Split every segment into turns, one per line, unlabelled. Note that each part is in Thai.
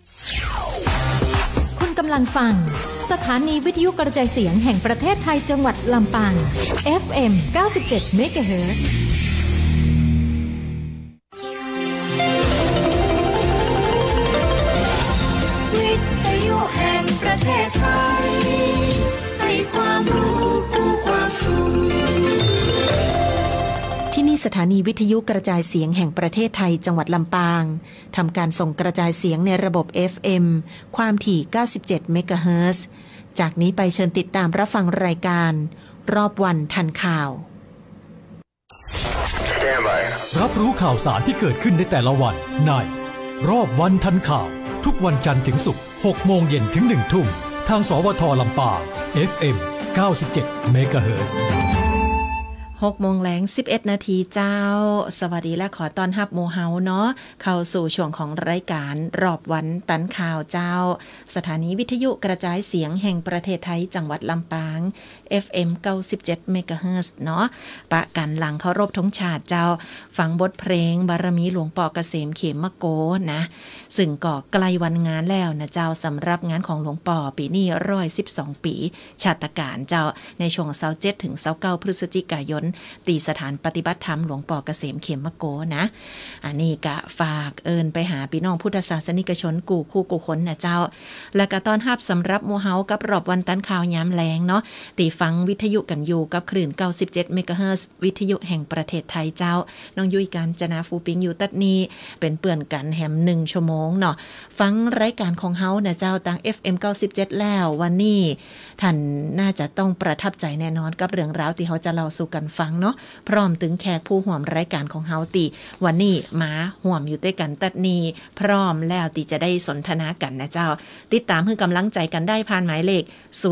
คุณกำลังฟังสถานีวิทยุกระจายเสียงแห่งประเทศไทยจังหวัดลำปาง FM 97 MHz
วิทยุแห่งประเทศไทยให้ความรู้คู่ความสุข
ที่นี่สถานีวิทยุกระจายเสียงแห่งประเทศไทยจังหวัดลำปางทำการส่งกระจายเสียงในระบบ FM ความถี่ 97 เมกะเฮิรตซ์ จากนี้ไปเชิญติดตามรับฟังรายการรอบวันทันข่าว
รับรู้ข่าวสารที่เกิดขึ้นในแต่ละวันในรอบวันทันข่าวทุกวันจันทร์ถึงศุกร์ 6 โมงเย็นถึง 1 ทุ่มทางสวท.ลำปาง FM 97 เมกะเฮิรตซ์
6 โมงแลง 11 นาทีเจ้าสวัสดีและขอต้อนรับหมู่เฮาเนาะเข้าสู่ช่วงของรายการรอบวันตันข่าวเจ้าสถานีวิทยุกระจายเสียงแห่งประเทศไทยจังหวัดลำปาง FM 97 เมกะเฮิรตซ์เนาะปะกันหลังเคารพธงชาติเจ้าฟังบทเพลงบารมีหลวงป่อเกษมเขมโกนะซึ่งก็ใกล้วันงานแล้วนะเจ้าสำหรับงานของหลวงป่อปีนี้112 ปีชาตการเจ้าในช่วง27ถึง29พฤศจิกายนตีสถานปฏิบัติธรรมหลวงป่อเกษมเขมโกนะอันนี้ก็ฝากเอินไปหาพี่น้องพุทธศาสนิกชนกูคู่กูคนนะเจ้าและก็ต้อนรับสำหรับหมู่เฮากับรอบวันตันข่าวยามแลงเนาะตีฟังวิทยุกันอยู่กับคลื่น97 เมกะเฮิรตซ์วิทยุแห่งประเทศไทยเจ้าน้องยุ้ยการจนาฟูปิงอยู่ตัดนี้เป็นเปื่อนกันแฮม1 ชั่วโมงเนาะฟังรายการของเฮานะเจ้าต่าง FM 97แล้ววันนี้ท่านน่าจะต้องประทับใจแน่นอนกับเรื่องราวที่เฮาจะเล่าสู่กันฟังเนาะพร้อมถึงแขกผู้ห่วมรายการของเฮาตีวันนี้มาห่วมอยู่ด้วยกันตัดนี้พร้อมแล้วตีจะได้สนทนากันนะเจ้าติดตามให้กำลังใจกันได้ผ่านหมายเลข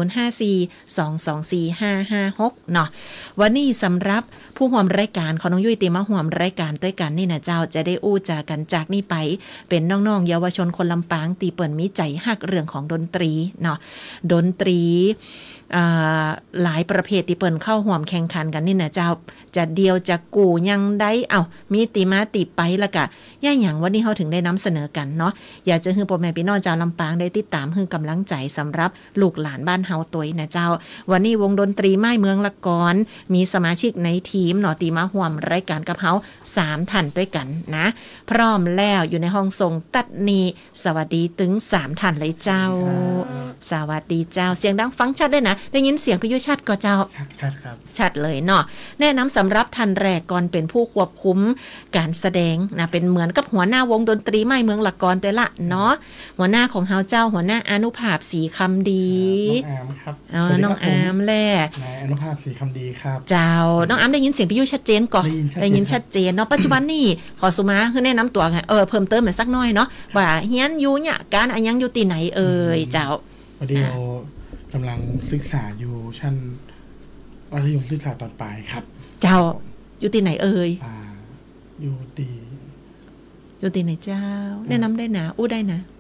054-224-556เนาะวันนี้สำหรับผู้ห่วมรายการของน้องยุ้ยตีมาห่วมรายการด้วยกันนี่นะเจ้าจะได้อู้จากันจากนี้ไปเป็นน้องๆเยาวชนคนลำปางตีเปิ่นมีใจฮักเรื่องของดนตรีเนาะดนตรีหลายประเภทที่เปิ่นเข้าห่วมแข่งขันกันนี่นะเจ้าจะเดียวจะกูยังได้มีติมาติไปละกะย่าหยังวันนี้เฮาถึงได้นำเสนอกันเนาะอยากจะให้พ่อแม่พี่น้องชาวลำปางได้ติดตามให้กำลังใจสำหรับลูกหลานบ้านเฮาตัวนะเจ้าวันนี้วงดนตรีไม้เมืองละกรมีสมาชิกในทีมเนาะตีมาห่วมรายการกับเฮา3 ท่านด้วยกันนะพร้อมแล้วอยู่ในห้องส่งตัดนี้สวัสดีถึง3 ท่านเลยเจ้าสวัสดีเจ้าเสียงดังฟังชัดด้วยนะได้ยินเสียงพี่ยุชัดก็เจ้าชัดครับชัดเลยเนาะแนะนำสำหรับท่านแรกก่อนเป็นผู้ควบคุมการแสดงนะเป็นเหมือนกับหัวหน้าวงดนตรีไม้เมืองละกรแต่ละเนาะหัวหน้าของเฮาเจ้าหัวหน้าอนุภาพศรีคำดี
น้องอามครับ
น้องอามแหละ
นายอนุภาพศรีคำดีครับ
เจ้าน้องอามได้ยินเสียงพี่ยุชัดเจนก่อนได้ยินชัดเจนเนาะปัจจุบันนี่ขอสุมาคือแนะนำตัวไงเพิ่มเติมหน่อยสักหน่อยเนาะว่าเฮียนอยู่เนี่ยการอันยังอยู่ที่ไหนเจ้า
วันเดียวกำลังศึกษาอยู่ชั้นมัธยมศึกษาตอนปลายครับ
เจ้าอยู่ที่ไหน
อยู่
ที่ไหนเจ้าแนะนำได้นะอู้ได้นะ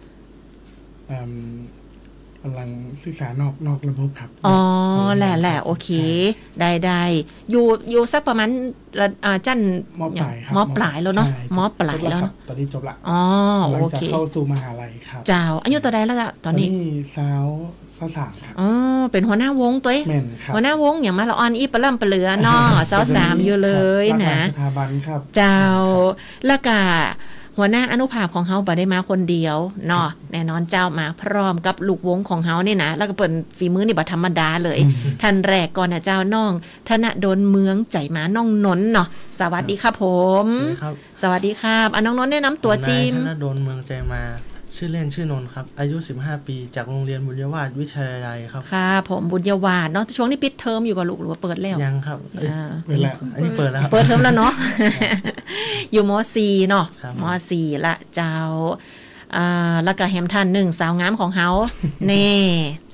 กำลังศึกษานอกระบบครับ
แหละโอเคได้อยู่สักประมาณจั่น
ม.ปลายครับ
ม.ปลายแล้วเนาะม.ปลายแล้ว
ตอนนี้จบละ
โอเค
เข้าสู่มหาลัยครับ
เจ้าอายุตัวใดแล้วล่ะตอนนี้
23ครับ
เป็นหัวหน้าวงตัวหัวหน้าวงอย่างมาละออนอีปล่ำปะเหลือเนาะ23อยู่เลยนะ
สถาบันครับ
เจ้าแล้วก็หัวหน้าอนุภาพของเฮาบ่ได้มาคนเดียวเนาะแน่นอนเจ้ามาพร้อมกับลูกวงของเฮานี่นะแล้วก็เปิ่นฝีมือนี่บ่ธรรมดาเลยท่านแรกก่อนนะเจ้าน้องธนดลเมืองใจมาน้องนนท์เนาะสวัสดีครับผมสวัสดีครับน้องนนท์แนะนำตัวจิม
ธนดลเมืองใจมาชื่อเล่นชื่อนนท์ครับอายุ15 ปีจากโรงเรียนบุญยวาสวิทยาลัยครับ
ค่ะผมบุญยวาสเนาะช่วงนี้ปิดเทอมอยู่กับลูกหรือว่าเปิดแล้ว
ยังครับ
เปิดแล้ว
อันนี้เปิดแล้ว
เปิดเทอมแล้วเนาะอยู่ม.4 เนาะม.4 ละเจ้าแล้วก็แฮมท่าน1สาวงามของเฮาเน่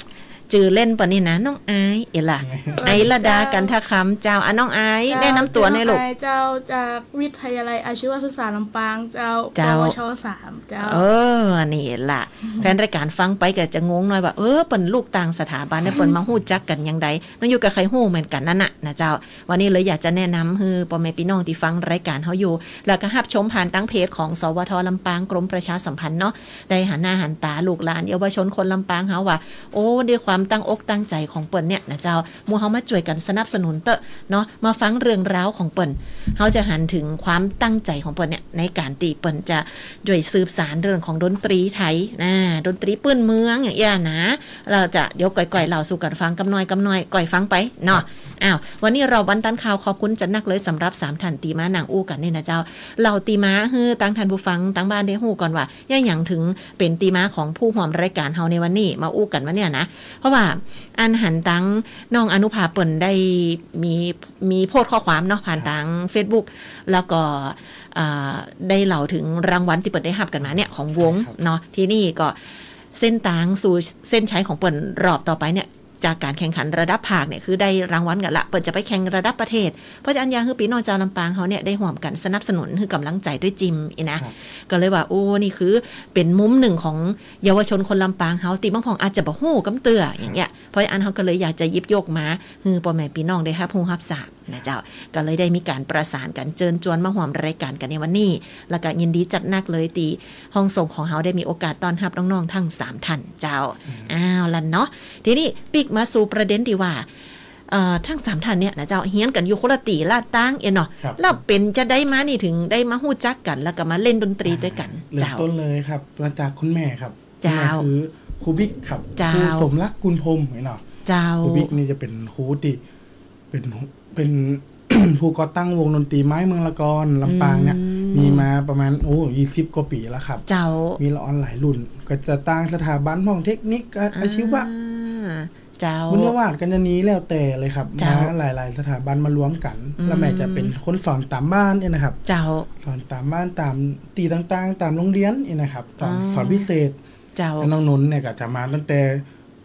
จื่อเล่นปะนี่นะน้องไอซ์เอล่ะไอระดากันทะคำเจ้าน้องไอซ์แนะนำตัวในอยลูก
เจ้าจากวิทยาลัยอาชีวศึกษาลำปางเจ้าปวช3เจ้า
นี่ล่ะแฟนรายการฟังไปก็จะงงหน่อยว่าเปิ้นลูกต่างสถาบันเนี่ยเปิ้นมาฮู้จักกันยังไดน้องอยู่กับใครฮู้เหมือนกันนั่นน่ะนะเจ้าวันนี้เลยอยากจะแนะนำคือพ่อแม่พี่น้องที่ฟังรายการเฮาอยู่แล้วก็รับชมผ่านตั้งเพจของสวทลำปางกรมประชาสัมพันธ์เนาะได้หันหน้าหันตาลูกหลานเยาวชนคนลำปางเฮาว่าโอ้ด้วยความตั้งอกตั้งใจของเปิ้นเนี่ยนะเจ้าหมู่เฮามาช่วยกันสนับสนุนเตอะเนาะมาฟังเรื่องราวของเปิ้นเฮาจะหันถึงความตั้งใจของเปิ้นเนี่ยในการตีเปิ้นจะด้วยสืบสานเรื่องของดนตรีไทยดนตรีปื้นเมืองอย่างเงี้ยนะเราจะเดี๋ยวก่อยๆเล่าสู่กันฟังกำน้อยก่อยฟังไปเนาะวันนี้เราบันตันข่าวขอบคุณจัดนักเลยสำหรับ3ท่านตีม้านางอู้กันนี่นะเจ้าเราตีม้าฮือตั้งท่านผู้ฟังตั้งบ้านได้ฮู้ก่อนว่าย่าหยังถึงเป็นตีม้าของผู้ร่วมรายการเฮาในวันนี้มาอู้กันว่าเนี่ยนะเพราะว่าอันหันตั้งน้องอนุภาเปิ้นได้มีโพสต์ข้อความเนาะผ่านทาง Facebook แล้วก็ได้เล่าถึงรางวัลที่เปิ้นได้รับกันมาเนี่ยของวงเนาะที่นี่ก็เส้นต่างสู่เส้นชัยของเปิ้นรอบต่อไปเนี่ยจากการแข่งขันระดับภาคเนี่ยคือได้รางวัลกันละเปิดจะไปแข่งระดับประเทศเพราะฉะนั้นคือปีน้องเจ้าลำปางเขาเนี่ยได้ห่วมกันสนับสนุนคือกำลังใจด้วยจิมนะก็เลยว่าโอ้นี่คือเป็นมุมหนึ่งของเยาวชนคนลำปางเขาตีบางพองอาจจะบ่ฮู้กำเตืออย่างเงี้ยเพราะฉะนั้นเขาก็เลยอยากจะยิบยกมาคือพ่อแม่พี่น้องได้รับฮู้รับทราบนะเจ้าก็เลยได้มีการประสานกันเชิญชวนมาห่วมรายการกันในวันนี้แล้วก็ยินดีจัดนักเลยตีห้องส่งของเขาได้มีโอกาสต้อนรับน้องๆทั้ง3ท่านเจ้าล่ะเนาะทีนี้ปิกมาสู่ประเด็นที่ว่าทั้ง3ท่านเนี่ยนะเจ้าเฮียนกันอยู่คนละตีละตั้งเนาะแล้วเป็นจะได้มานี่ถึงได้มาฮู้จักกันแล้วก็มาเล่นดนตรีด้วยกัน
เริ่มต้นเลยครับมาจากคุณแม่ครับ
เจ้า
คือครูบิ๊กครับครูสมรักกุลพรมเนาะ
เจ้า
ครูบิ๊กนี่จะเป็นครูที่เป็น ผู้ก่อตั้งวงดนตรีไม้เมืองละกรลำปางเนี่ยมีมาประมาณ20 กว่าปีแล้วครับ
เจ้า
มีละออนหลายรุ่นก็จะตั้งสถาบันห้องเทคนิคอาชีวะ
เจ้า
บุญวาดกันจะนี้แล้วแต่เลยครับมาหลายๆสถาบันมารวมกันแล้วแม่จะเป็นคนสอนตามบ้านเนี่ยนะครับ
เจ้า
สอนตามบ้านตามตีต่างๆตามโรงเรียนเนี่ยนะครับสอนพิเศษ
เจ้า
น้องนนท์เนี่ยก็จะมาตั้งแต่ป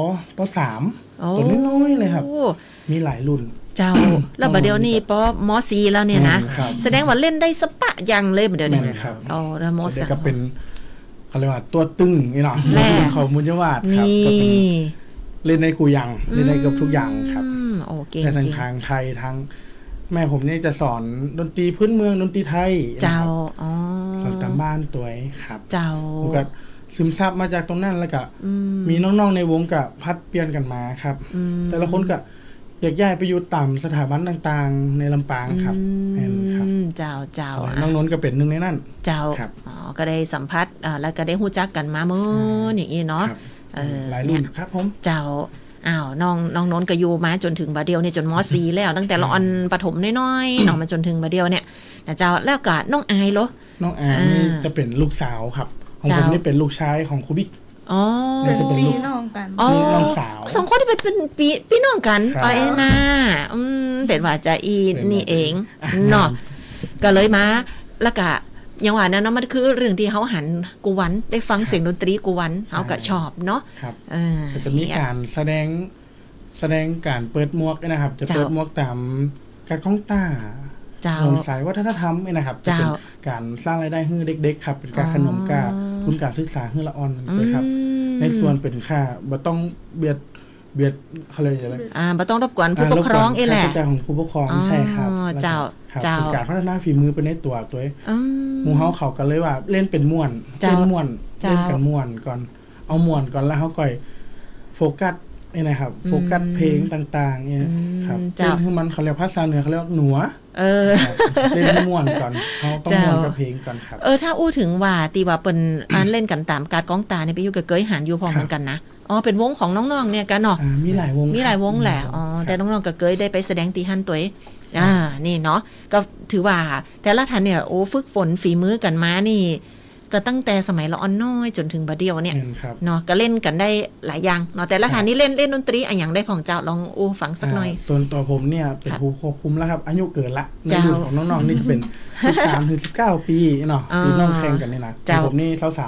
.3 ตัวน้อยๆเลยครับมีหลายรุ่น
เจ้าแล้วบัดเดี๋ยวนี้ป.ม.4 แล้วเนี่ยนะแสดงว่าเล่นได้สปะยังเลยบัดเดี๋ยวนี้แล้วม.3
ก็เป็นเขาเรียกว่าตัวตึงนี่เนาะของบุญวาดครับก็เป็นเล่นในกูยังเล่นในกับทุกอย่างครับ
โอเค
ในทางไทยทางแม่ผมนี่จะสอนดนตรีพื้นเมืองดนตรีไทย
เจ้า
สอนตามบ้านตัวครับ
เจ้า
ผมก็ซึมซับมาจากตรงนั้นแล้วก็มีน้องๆในวงก็พัดเปลี่ยนกันมาครับแต่ละคนก็อยากย้ายไปอยู่ตามสถาบันต่างๆในลำปางครับ
เจ้า
น้องนนท์ก็เป็นหนึ่งในนั้น
เจ้าก็ได้สัมผัสแล้วก็ได้ฮู้จักกันมาเมื่ออย่างนี้เนาะ
หลายรุ่นครับผม
เจ้าน้องนนท์ก็อยู่มาจนถึงบัดเดียวเนี่ยจนม.4 แล้วตั้งแต่ละออนประถมน้อยๆเนาะมาจนถึงบัดเดียวเนี่ยนะเจ้าแล้วก็น้องอายเหรอ
น้องอายนี่จะเป็นลูกสาวครับของผมนี่เป็นลูกชายของครูบิ๊ก
จะเป็นพี่น้องกัน
น้องสาว
2คนที่เป็นพี่น้องกันไปนะเป็นว่าจะอีนี่เองเนาะก็เลยมาแล้วก็อย่างว่านะเนาะมันคือเรื่องที่เขาหันกูวันได้ฟังเสียงดนตรีกูวันเขาก็ชอบเนาะ
ก็จะมีการแสดงการเปิดหมวกนะครับจะเปิดหมวกตามการก้องต้าถนนสายวัฒนธรรมนะครับจะเป็นการสร้างรายได้ให้เด็กๆครับเป็นการขนมกาทุนการศึกษาให้ละอ่อนนะครับในส่วนเป็นค่าบ่ต้องเบียดเขาเรียกอะไร
บ่ต้องรบกวนผู้ปกครองแหละ
ค่าใช้จ่ายของผู้ปกครองใช่ครับ
เจ้า
เป็นการพัฒนาฝีมือไปในตัวหมู่เฮาเขากันเลยว่าเล่นเป็นม่วนเล่นกันม่วนก่อนเอาม่วนก่อนแล้วเฮาก็โฟกัสนี่นะครับโฟกัสเพลงต่างๆเนี่ยครับเล่นให้มันเขาเรียกภาษาเหนือเขาเรียกหนัวเล่นม่วนก่อนเขาต้องม่วนกับเพลงก่อนครับ
ถ้าอู้ถึงว่าตีว่าเป็นอันเล่นกันตามการก้องตาเนี่ยไปอยู่กับเกยหันอยู่พอเหมือนกันนะเป็นวงของน้องๆเนี่ยกันเนาะ
มีหลายว
งแหละแต่น้องๆกับเกยได้ไปแสดงตีหันตัวนี่เนาะก็ถือว่าแต่ละท่านเนี่ยฝึกฝนฝีมือกันมานี่ก็ตั้งแต่สมัยละอ่อนน้อยจนถึงบัดเดียวเนี่ยเนาะก็เล่นกันได้หลายอย่างเนาะแต่ละท่านนี่เล่นดนตรีอย่างได้ของเจ้าลองฟังสักหน่อย
ส่วนตัวผมเนี่ยเป็นผู้ควบคุมแล้วครับอายุเกินละในรุ่นของน้องๆนี่จะเป็น13 ถึง 19 ปีเนาะที่น้องแข่งกันนี่นะผมนี่23ละ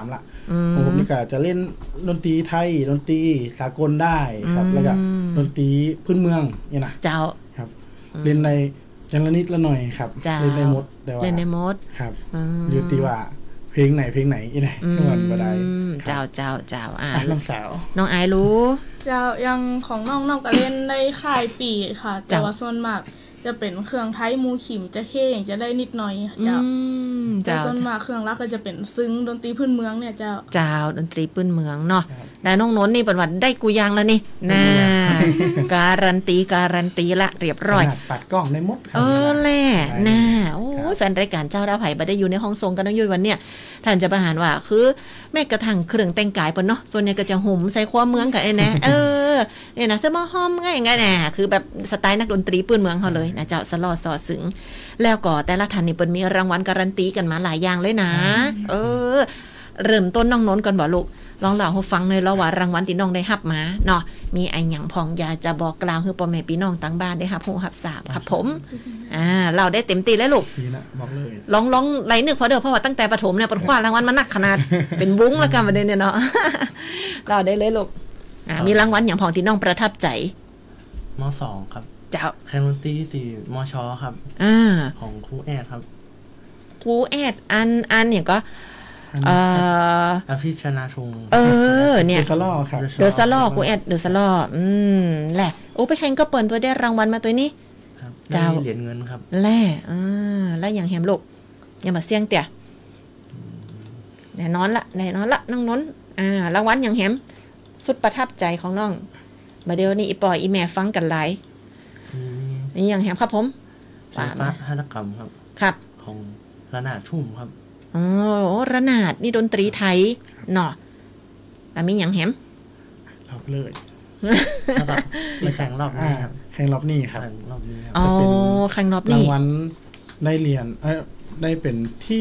ของผมนี่ก็จะเล่นดนตรีไทยดนตรีสากลได้ครับแล้วก็ดนตรีพื้นเมืองนี่นะ
เจ้า
ครับเล่นในอย่างละนิดละหน่อยครับเล่นในมดแต่ว่า
เล่นในมด
ครับอยู่ที่ว่าเพลงไหนอีไหนเหมือนบ่ได้
เจ้า
น้องสาว
น้องอายรู้
เจ้ายังของน้องก็เล่นได้ค่ายปีค่ะแต่ว่าส่วนมากจะเป็นเครื่องไทยมูขิมจะเข้อย่างจะได้นิดหน่อยเจ้าแต่ส่วนมากเครื่องรักก็จะเป็นซึ้งดนตรีพื้นเมืองเนี่ยเจ้า
ดนตรีพื้นเมืองเนาะได้น้องนนท์นี่เป็นวันได้กูยางแล้วนี่น่าการันตีละเรียบร้อย
ปัดกล้องในมด
แหละน่าโอ้ยแฟนรายการเจ้าดาวไผ่บ่ได้อยู่ในห้องทรงกันน้องยุ้ยวันเนี่ยท่านจะประหารว่าคือแม้กระทั่งเครื่องแต่งกายปนเนาะส่วนใหญ่ก็จะห่มใส่ความเมืองกันไอ้นะเนี่ยนะเสื้อหม้อห้อมง่ายๆน่ะคือแบบสไตล์นักดนตรีพื้นเมืองเขาเลยนะเจ้าสลอสอสึงแล้วก็แต่ละท่านนี่เปิ้นมีรางวัลการันตีกันมาหลายอย่างเลยนะเริ่มต้นน้องนนท์ก่อนบ่ลูกลองเล่าให้ฟังหน่อยแล้วว่ารางวัลที่น้องได้รับมาเนาะมีไอ้หยังพองอยากจะบอกกล่าวให้พ่อแม่พี่น้องต่างบ้านได้รับรู้รับทราบครับผมเราได้เต็มที่แล้วลูก
บอกเลย
ลองไล่นึกพอเด้อเพราะว่าตั้งแต่ประถมเนี่ยเปิ้นคว้ารางวัลมานักขนาดเป็นบุ้งแล้วกันประเด็นเนี่ยเนาะเราได้เลยลูกมีรางวัลหยังพองที่น้องประทับใจ
ม.2 ครับ
เจ้า
แคนดนตรีที่ม.ช.ครับของครูแอดครับ
ครูแอดอันเนี่ยก็
อภิชนาทุง
เนี่ย
เดอะซล่อครับ
เดอะซล่อครูแอดเดอะซล่อแหละโอ้ไปแข่งก็เปิ้นตัวได้รางวัลมาตัวนี้
ครับเจ้าเหรียญเงินครับ
แล่แล้วอย่างแฮมลูกอย่ามาเสี่ยงเตี่ยแน่นอนละน้องนนท์รางวัลอย่างแฮมสุดประทับใจของน้องมาเดี๋ยวนี้อีปอยอีแม่ฟังกันหลายนี่อย่างแฮมครับผม
ศิลปะหัตถกรรม
ครับ
ของระนาดทุ่มครับ
ระนาดนี่ดนตรีไทยเนาะแล้วมีอย่างแฮม
รอบเลย
มีแข่งรอบนี้ครับ
แข่งรอบนี้ครับ
แข่งรอบนี้
รางวัลได้เหรียญได้เป็นที่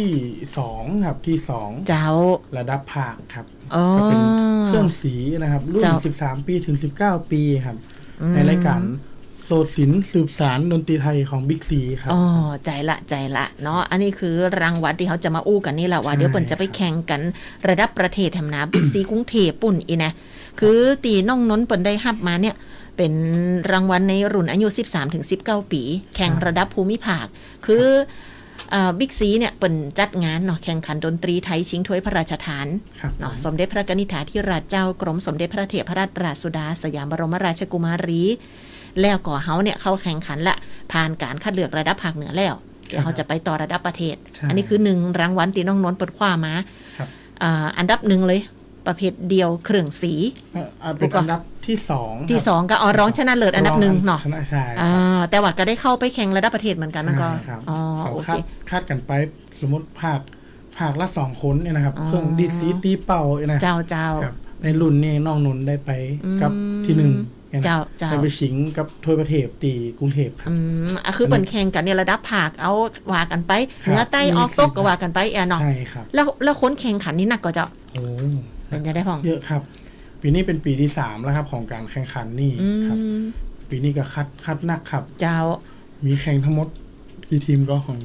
2ครับที่2
เจ้า
ระดับภาคครับก็เป็นเครื่องสีนะครับรุ่น13ปีถึง19ปีครับในรายการโซศิลป์สืบสารดนตรีไทยของบิ๊กซีครับ
ใจละเนาะอันนี้คือรางวัลที่เขาจะมาอู้กันนี่แหละว่าเดี๋ยวเปิ้นจะไปแข่งกันระดับประเทศทำนาบิ๊กซีกรุงเทพปุ่นอีนะคือตีน้องนนท์เปิ้นได้รับมาเนี่ยเป็นรางวัลในรุ่นอายุ 13-19 ปีแข่งระดับภูมิภาคคือบิ๊กซีเนี่ยเปิ่นจัดงานเนาะแข่งขันดนตรีไทยชิงถ้วยพระราชทานเนาะสมเด็จพระกนิษฐาธิราชเจ้ากรมสมเด็จพระเทพรัตนราชสุดาสยามบรมราชกุมารีแล้วก็เฮาเนี่ยเข้าแข่งขันละผ่านการคัดเลือกระดับภาคเหนือแล้วเขาจะไปต่อระดับประเทศอันนี้คือ1รางวัลที่น้องนนท์เปิดคว้ามาอันดับ1เลยประเภทเดียวเครื่องสี
เป็นอันดับที่2
ก็ร้องชนะเลิศอันดับ1เนาะ
ใช่
แต่ว่าก็ได้เข้าไปแข่งระดับประเทศเหมือนกันมันก็
เขาคาดกันไปสมมติภาคละ2คนเนี่ยนะครับเครื่องดีสีตีเป่านะ
เจ้า
ในรุ่นนี้น้องนนท์ได้ไปกับที่1
เจ้า
ไปชิงกับถ้วยประเทศตีกรุงเทพครับ
คือเปิ่นแข่งกันเนี่ยระดับภาคเอาว่ากันไปเหนือใต้ออกตกก็ว่ากันไปเนาะ
ใช่ครับ
แล้วคนแข่งขันนี่หนักก็จะเป็นจะได้พ้อง
เยอะครับปีนี้เป็นปีที่3แล้วครับของการแข่งขันนี่ครับปีนี้ก็คัดหนักครับ
เจ้า
มีแข่งทั้งหมดกี่ทีมก็ของ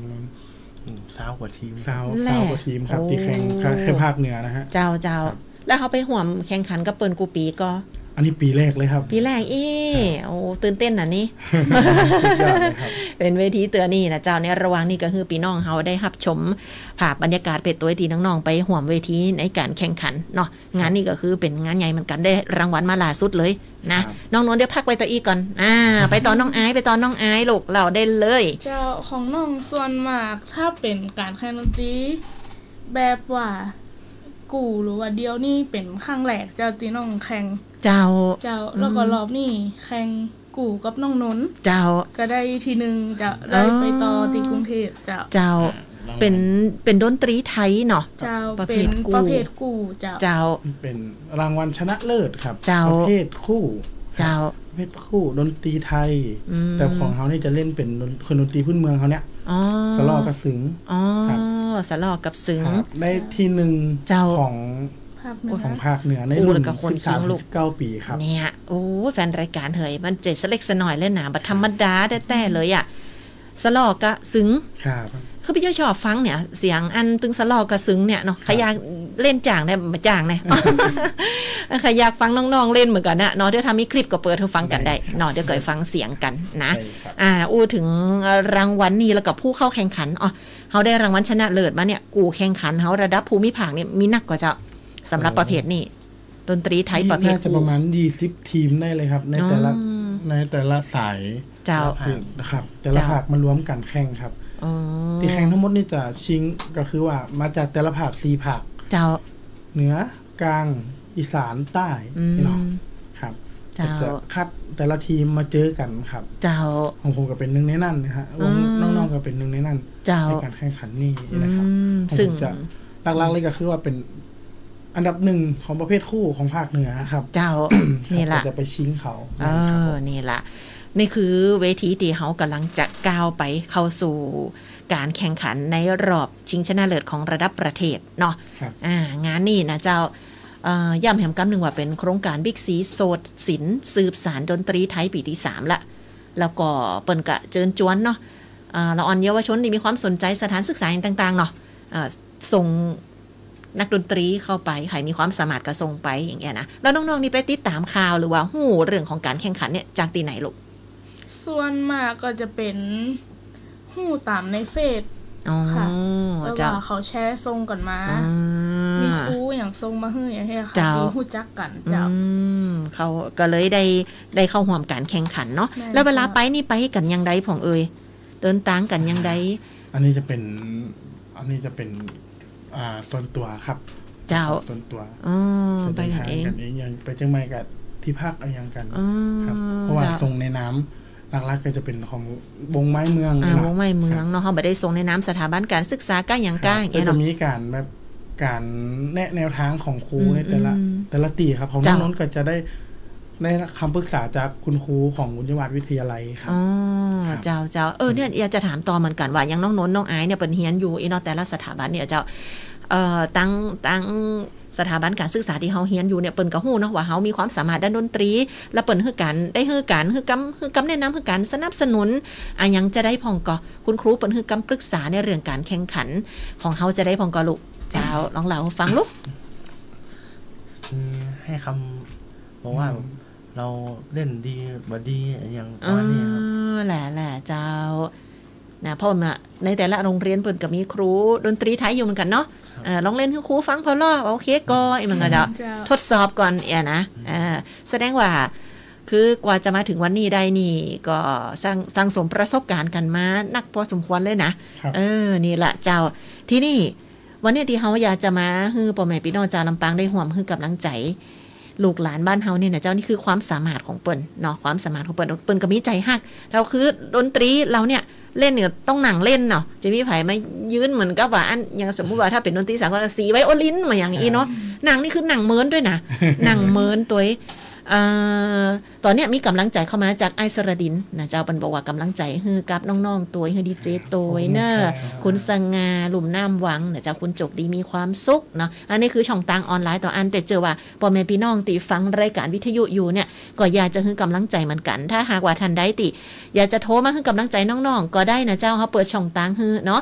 20กว่าทีม
20กว่าทีมครับที่แข่งภาคเหนือนะฮะ
เจ้าแล้วเขาไปห่วมแข่งขันกับเปิ้นกูปีก็
อันนี้ปีแรกเลยครับ
ปีแรกโอ้ตื่นเต้นน่ะนี่ เป็นเวทีเตือนี่นะเจ้าในระหว่างนี้ก็คือพี่น้องเฮาได้รับชมภาพบรรยากาศเป็ดตัวที่น้องๆไปห่วมเวทีในการแข่งขันเนาะงานนี้ก็คือเป็นงานใหญ่เหมือนกันได้รางวัลมาล่าสุดเลยนะน้องนนท์เดี๋ยวพักไปต่ออีกก่อนไปต่อน้องไอซ์ลูกเราได้เลย
เจ้าของน้องส่วนมากถ้าเป็นการแข่งดนตรีแบบว่ากูหรือว่าเดียวนี่เป็นครั้งแรกเจ้าตีน้องแข่ง
เจ้า
แล้วก็รอบนี้แข่งกูกับน้องนนท์
เจ้า
ก็ได้ทีนึงจะได้ไปต่อที่กรุงเทพเ
จ้าเป็นดนตรีไทยเนาะ
เจ้าเป็นประเภทกู
เจ้า
เป็นรางวัลชนะเลิศครับ
ประ
เภทคู่
เจ้า
ประเภทคู่ดนตรีไทยแต่ของเขานี่จะเล่นเป็นคนดนตรีพื้นเมืองเขาเนี่ยสลอกับซึ้ง
สลอกับซึ้ง
ได้ที่1ของภาคเหนือในรุ่น13-19 ปีครับ
เนี่ยโอ้แฟนรายการเฮยมันเจ็ดสเล็กสหน่อยเลยนะบัดธรรมดาแต่เลยอ่ะสลอกะซึ้ง
ครับ
คือพี่ชอบฟังเนี่ยเสียงอันตึงสลอกระซึ้งเนี่ยเนาะใครอยากเล่นจ่างได้มาจ่างเนี่ยใครอยากฟังน้องๆเล่นเหมือนกันนะเนาะเดี๋ยวทำมีคลิปก็เปิดให้ฟังกันได้เนาะเดี๋ยวเกิดฟังเสียงกันนะอู้ถึงรางวัลนี้แล้วกับผู้เข้าแข่งขันอ๋อเขาได้รางวัลชนะเลิศมาเนี่ยกูแข่งขันเขาระดับภูมิภาคเนี่ยมีนักกว่าจะสำหรับประเภทนี้ดนตรีไทยประเภทน่า
จะประมาณ20ทีมได้เลยครับในแต่ละสาย
เจ้า
ครับแต่ละภาคมารวมกันแข่งครับที่แข่งทั้งหมดนี่จะชิงก็คือว่ามาจากแต่ละภาค4ภาค
เจ้า
เหนือกลางอีสานใต้พี่น้องครับจะคัดแต่ละทีมมาเจอกันครับ
เจ้า
ของผมก็เป็นหนึ่งในนั้นนะฮะน้องๆก็เป็นหนึ่งในนั้นในการแข่งขันนี่นะครับซึ่งจะหลักๆเลยก็คือว่าเป็นอันดับ1ของประเภทคู่ของภาคเหนือครับ
เจ้านี่ล่ะ
จะไปชิงเขา
นี่ล่ะนี่คือเวทีที่เขากำลังจะก้าวไปเข้าสู่การแข่งขันในรอบชิงชนะเลิศของระดับประเทศเนาะงานนี้นะเจ้าย่ำแหมกำหนึ่งว่าเป็นโครงการบิ๊กซีโสดศิลป์สืบสารดนตรีไทยปีที่3ละแล้วก็เปิ่นกะเจิญจวนเนาะละอ่อนเยาวชนที่มีความสนใจสถานศึกษาต่างๆเนาะส่งนักดนตรีเข้าไปใครมีความสามารถก็ส่งไปอย่างเงี้ยนะแล้วน้องๆนี่ไปติดตามข่าวหรือว่าหู้เรื่องของการแข่งขันเนี่ยจากที่ไหนลูก
ส่วนมากก็จะเป็นหู้ตามในเฟซค่ะแล้วว่าเขาแชร์ส่งกันมามีครูอย่างส่งมาให้อย่างเงี้ยค่ะที่ฮู้จักกันเจ้า
เขาก็เลยได้เข้าร่วมการแข่งขันเนาะแล้วเวลาไปนี่ไปกันยังไดผ่องเอ่ยเดินทางกันยังได
อันนี้จะเป็นส่วนตัวครับ
เจ้า
ส่วนตัว
ไปกันเอง
อย่างไปจังใหม่กับที่ภาคอะไรอย่างกันครับเพราะว่าส่งในน้ำหลักๆก็จะเป็นของวงไม้เมือง
วงไม้เมืองเนาะเขาไม่ได้ส่งในน้ำสถาบันการศึกษาก้าอย่างก้าอย่างเงี้ยเนาะ
จะมีการแนวทางของครูในแต่ละตีครับของน้องๆก็จะได้คำปรึกษาจากคุณครูของบุญยวัฒน์วิทยาลัยครับ
เจ้าเนี่ยอยากจะถามต่อเหมือนกันว่าอย่างน้องนนท์น้องไอซ์เนี่ยเป็นเฮียนอยู่เนาะแต่ละสถาบันเนี่ยเจ้าตั้งสถาบันการศึกษาที่เฮาเฮียนอยู่เนี่ยเปิ้นก็ฮู้เนาะว่าเฮามีความสามารถด้านดนตรีและเปิ้นฮือกันได้ฮือกันฮือกำแนะนำฮือกันสนับสนุนหยังจะได้พองก็คุณครูเปิ้นฮือกำปรึกษาในเรื่องการแข่งขันของเฮาจะได้พองก็ลูกเจ้าลองเล่าฟังลูก
ให้คำบอกว่าเราเล่นดีบ่ดีอย่างว่านี่ครับ
แหละเจ้านะเพราะว่าในแต่ละโรงเรียนเปิ้นก็มีครูดนตรีไทยอยู่เหมือนกันเนาะลองเล่นให้ครูฟังพอล่อโอเคก็มันก็จะทดสอบก่อนนะแสดงว่าคือกว่าจะมาถึงวันนี้ได้นี่ก็สร้างสมประสบการณ์กันมานักพอสมควรเลยนะนี่แหละเจ้าที่นี่วันนี้ที่เฮาอยากจะมาฮือพ่อแม่พี่น้องชาวลำปางได้ห่วมฮือกำลังใจลูกหลานบ้านเฮาเนี่ยนะเจ้านี่คือความสามารถของเปิ้นเนาะความสามารถของเปิ้นก็มีใจฮักเราคือดนตรีเราเนี่ยเล่นเนี่ยต้องหนังเล่นเนาะจะมีไผมายืนเหมือนกับว่าอันอย่างสมมุติว่าถ้าเป็นดนตรีสากลสีไวโอลินมาอย่างนี้เนาะหนังนี่คือหนังเมินด้วยนะหนังเมินตัวตอนนี้มีกำลังใจเข้ามาจากไอซ์รดินนะเจ้าปันบอกว่ากำลังใจฮือกับน้องๆตัวฮือดีเจตัวเนอะคุณสง่าหลุมน้ำหวังนะเจ้าคุณจกดีมีความสุขเนาะอันนี้คือช่องทางออนไลน์ต่ออันแต่เจอว่าพ่อแม่พี่น้องตีฟังรายการวิทยุอยู่เนี่ยก็อยากจะฮือกำลังใจเหมือนกันถ้าหากว่าทันได้ติอยากจะโทรมาฮือกำลังใจน้องๆก็ได้นะเจ้าเขาเปิดช่องทางฮือเนาะ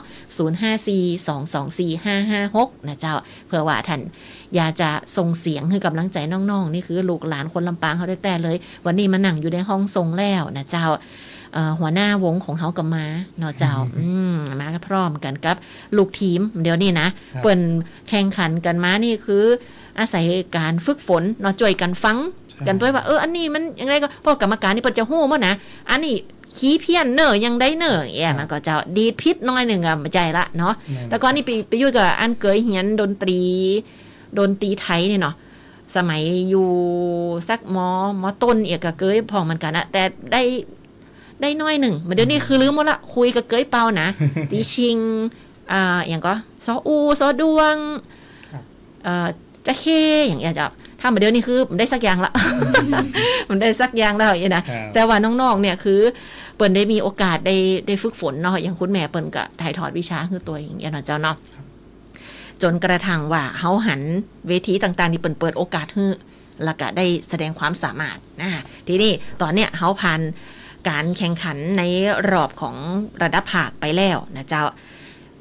0542245556นะเจ้าเพื่อว่าท่านอยากจะส่งเสียงให้กำลังใจน้องๆนี่คือลูกหลานคนลำปางเขาได้แต่เลยวันนี้มานั่งอยู่ในห้องทรงแล้วนะเจ้าหัวหน้าวงของเขากับมาเนาะเจ้ามาพร้อมกันกับลูกทีมเดี๋ยวนี้นะเปิ่นแข่งขันกันมานี่คืออาศัยการฝึกฝนเนาะช่วยกันฟังกันด้วยว่าอันนี้มันยังไงก็พวกกรรมการนี่เปิ่นจะฮู้มั้งนะอันนี้ขี้เพี้ยนเนอยังได้เนอมันก็จะดีดพิษน้อยหนึ่งอ่ะใจละเนาะแล้วก็นี่ไปยุ่งกับอันเกยเหียนดนตรีไทยเนี่ยเนาะสมัยอยู่สักมต้นเอกกับเกยพองเหมือนกันนะแต่ได้น้อยหนึ่งเดี๋ยวนี้คือลืมหมดละคุยกับเกยเปานะตีชิงอย่างก็ซอดวงจะเคอย่างเงี้ยจ้ะถ้าเดี๋ยวนี้คือมันได้สักอย่างละมันได้สักอย่างแล้วอย่างนะแต่ว่าน้องๆเนี่ยคือเปิ่นได้มีโอกาสได้ฝึกฝนเนาะอย่างคุณแม่เปิ่นก็ถ่ายทอดวิชาคือตัวอย่างเงี้ยเนาะเจ้าเนาะจนกระทั่งว่าเฮาหันเวทีต่างๆที่เปิดโอกาสให้แล้วก็ได้แสดงความสามารถทีนี้ตอนเนี้ยเฮาผ่านการแข่งขันในรอบของระดับภาคไปแล้วนะเจ้า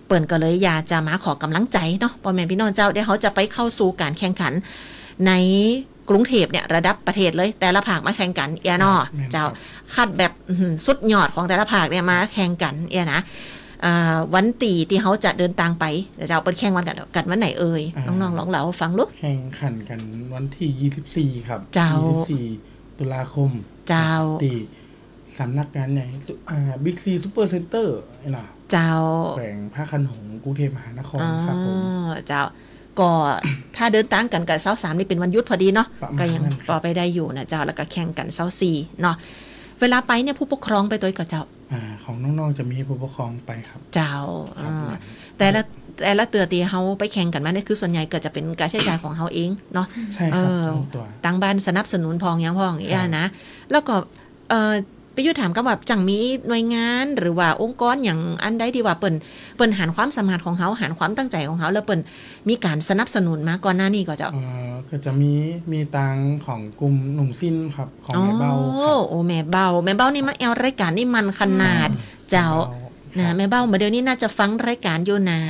เปิ้นก็เลยอยากจะมาขอกำลังใจเนาะพ่อแม่พี่น้องเจ้าเดี๋ยวเขาจะไปเข้าสู่การแข่งขันในกรุงเทพเนี่ยระดับประเทศเลยแต่ละภาคมาแข่งกันเอียเนาะเจ้าคัดแบบสุดยอดของแต่ละภาคเนี่ยมาแข่งกันเอียนะวันตีที่เขาจะเดินทางไปเจ้าเปิดแข่งวันกันวันไหนเอ่ยน้องๆลองเล่าฟังลูก
แข่งขันกันวันที่24ครับ
เจ้า
24ตุลาคม
เจ้า
ตีสำนักงานใหญ่บิ๊กซีซูเปอร์เซ็นเตอร์น่ะ
เจ้า
แขวงพระโขนงกรุงเทพมหานครครับผม
เจ้าก็ถ้าเดินทางกันกับ23นี่เป็นวันหยุดพอดีเนาะก็ยังพอไปได้อยู่นะเจ้าแล้วก็แข่งกัน24เนาะเวลาไปเนี่ยผู้ปกครองไปตัวกับเจ้า
ของน้องๆจะมีผู้ปกครองไปครับ
เจ้าแต่ละเตือตีเฮาไปแข่งกันมาเนี่ยคือส่วนใหญ่ก็จะเป็นการใช้จ่ายของเฮาเองเนาะ
ใช่ครับ
ตั้งบ้านสนับสนุนพองยังพองอย่างนี้นะแล้วก็ไปยุถามก็แบบจังมีหน่วยงานหรือว่าองค์กรอย่างอันใดที่ว่าเปิ้นหันความสามารถของเฮาหันความตั้งใจของเฮาแล้วเปิ้นมีการสนับสนุนมาก่อนหน้านี้ก็จะ
จะมีตังของกลุ่มหนุ่มสิ้นครับของแม่เบาครับ
โอ้แม่เบานี่มารายการนี่มันขนาดเจ้านะแม่เบ้ามาเดี๋ยวนี้น่าจะฟังรายการอยู่นะ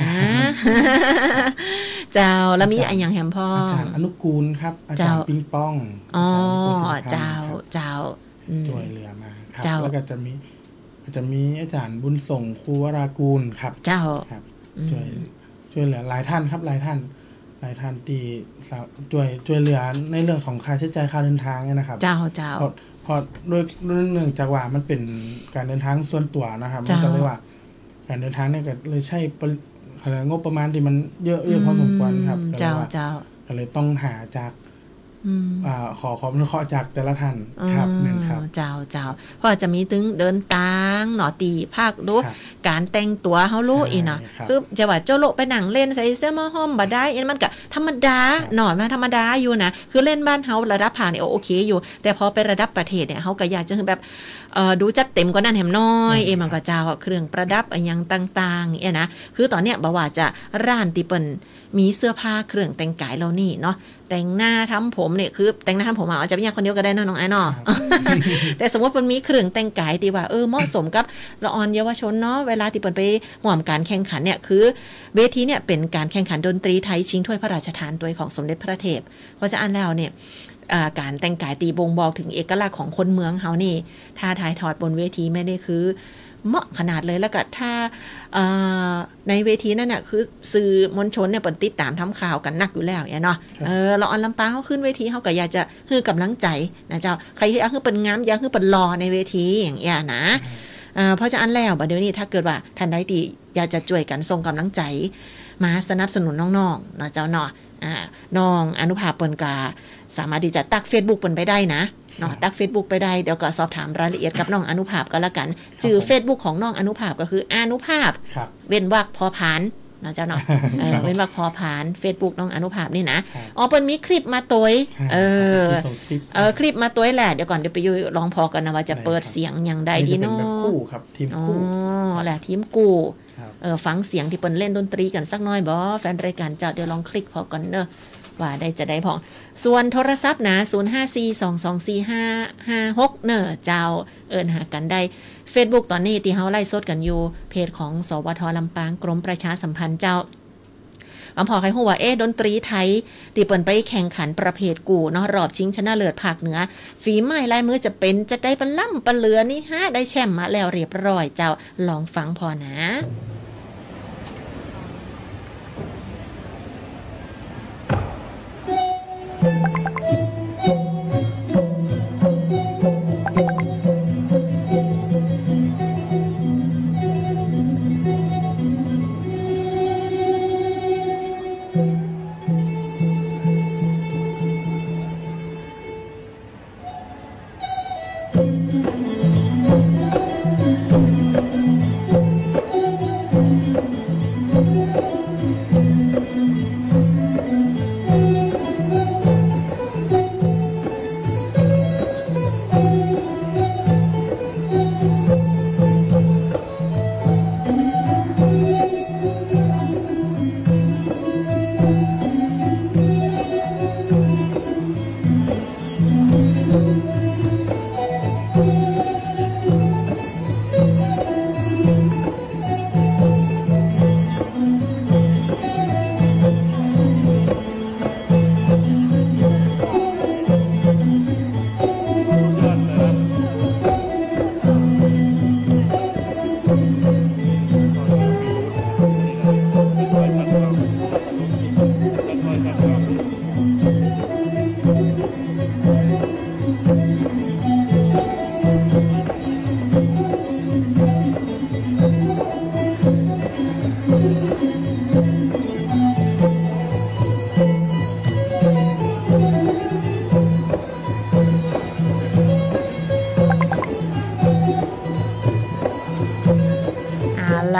เจ้าแล้วมีอย่างแฮมพ่อ
อาจารย์อนุกูลครับอาจารย์ปิงป้อง
อ๋อเจ้า
ช่วยเหลือมาครับแล้วก็จะมีอาจารย์บุญส่งครูวรากูลครับ
เจ้า
ครับช่วยเหลือหลายท่านครับหลายท่านที่ช่วยเหลือในเรื่องของค่าใช้จ่ายค่าเดินทางเนี่ยนะครับ
เจ้า
พอด้วยเนื่องจากว่ามันเป็นการเดินทางส่วนตัวนะครับมันก็เลยว่าการเดินทางเนี่ยก็เลยใช้งบประมาณที่มันเยอะพอสมควรครับก็เลยต้องหาจากขอความอนุเคราะห์จากแต่ละท่านครับนั่นครับ
เจ้าเพราะจะมีถึงเดินทางหนอตีภาครู้การแต่งตัวเฮารู้อีกเนาะคือจะว่าเจ้าโลไปหนังเล่นใส่เสื้อมาห้อมบ่ได้อันมันก็ธรรมดาหนอนะธรรมดาอยู่นะคือเล่นบ้านเฮาระดับภาคเนี่ยโอเคอยู่แต่พอไประดับประเทศเนี่ยเฮาก็อยากจะคือแบบดูจัดเต็มกว่านั้นแหมน้อยมันก็เจ้าเครื่องประดับอย่างต่างๆนะคือตอนเนี้ยบ่ว่าจะร้านที่เปิ้นมีเสื้อผ้าเครื่องแต่งกายเหล่านี้เนาะแต่งหน้าทำผมเนี่ยคือแต่งหน้าทำผมอาจจะไม่ยากคนเดียวก็ได้น้องไอ้เนาะ แต่สมมติมันมีเครื่องแต่งกายที่ว่าเหมาะสมกับละออนเยาวชนเนาะเวลาที่เปิ้นไปร่วมการแข่งขันเนี่ยคือเวทีเนี่ยเป็นการแข่งขันดนตรีไทยชิงถ้วยพระราชทานโดยของสมเด็จพระเทพเพราะฉะนั้นแล้วเนี่ยการแต่งกายตีบ่งบอกถึงเอกลักษณ์ของคนเมืองเฮานี่ถ้าถ่ายทอดบนเวทีไม่ได้คือเหมาะขนาดเลยแล้วก็ถ้าในเวทีนั่นน่ะคือสื่อมวลชนเนี่ยเปิดติดตามทำข่าวกันนักอยู่แล้วเนาะเราออนลำปางเขาขึ้นเวทีเขาก็อยากจะคือกำลังใจนะเจ้าใครที่อยากคือเป็นงามอยากคือเป็นรอในเวทีอย่างเงี้ยนะเพราะฉะนั้นแล้วเดี๋ยวนี้ถ้าเกิดว่าท่านใดที่อยากจะช่วยกันส่งกำลังใจมาสนับสนุนน้องๆนะเจ้าเนาะน้องอนุภาพเปิ้นก็สามารถที่จะตัก Facebook เปิ้นไปได้นะเนาะตัก Facebook ไปได้เดี๋ยวก็สอบถามรายละเอียดกับน้องอนุภาพก็แล้วกันชื่อ Facebook ของน้องอนุภาพก็คืออนุภาพเว้นวรรคพอพานนะเจ้าเนาะเว้นวรรคพอพาน Facebook น้องอนุภาพนี่นะเปิ้นมีคลิปมาตัวคลิปมาตัวแหละเดี๋ยวก่อนเดี๋ยวไปอยู่ลองพอกันนะว่าจะเปิดเสียงอย่างใดดีเนาะ
คู่ครับทีมคู่
แหละทีมกู้ฟังเสียงที่เปิ้นเล่นดนตรีกันสักหน่อยบ่แฟนรายการเจ้าเดี๋ยวลองคลิกพอก่อนเด้อว่าได้จะได้พอส่วนโทรศัพท์นะ0542245556เนอะเจ้าหากันได้ Facebook ตอนนี้ที่เฮาไลฟ์สดกันอยู่เพจของสวท.ลำปางกรมประชาสัมพันธ์เจ้าพอใครฮู้ว่าดนตรีไทยที่เปิ้นไปแข่งขันประเภทกู่เนาะรอบชิงชนะเลิศภาคเหนือฝีไม้ลายมือจะได้ปะล่ำปะเหลือนี่ได้แชมป์มาแล้วเรียบร้อยเจ้าลองฟังพอนะ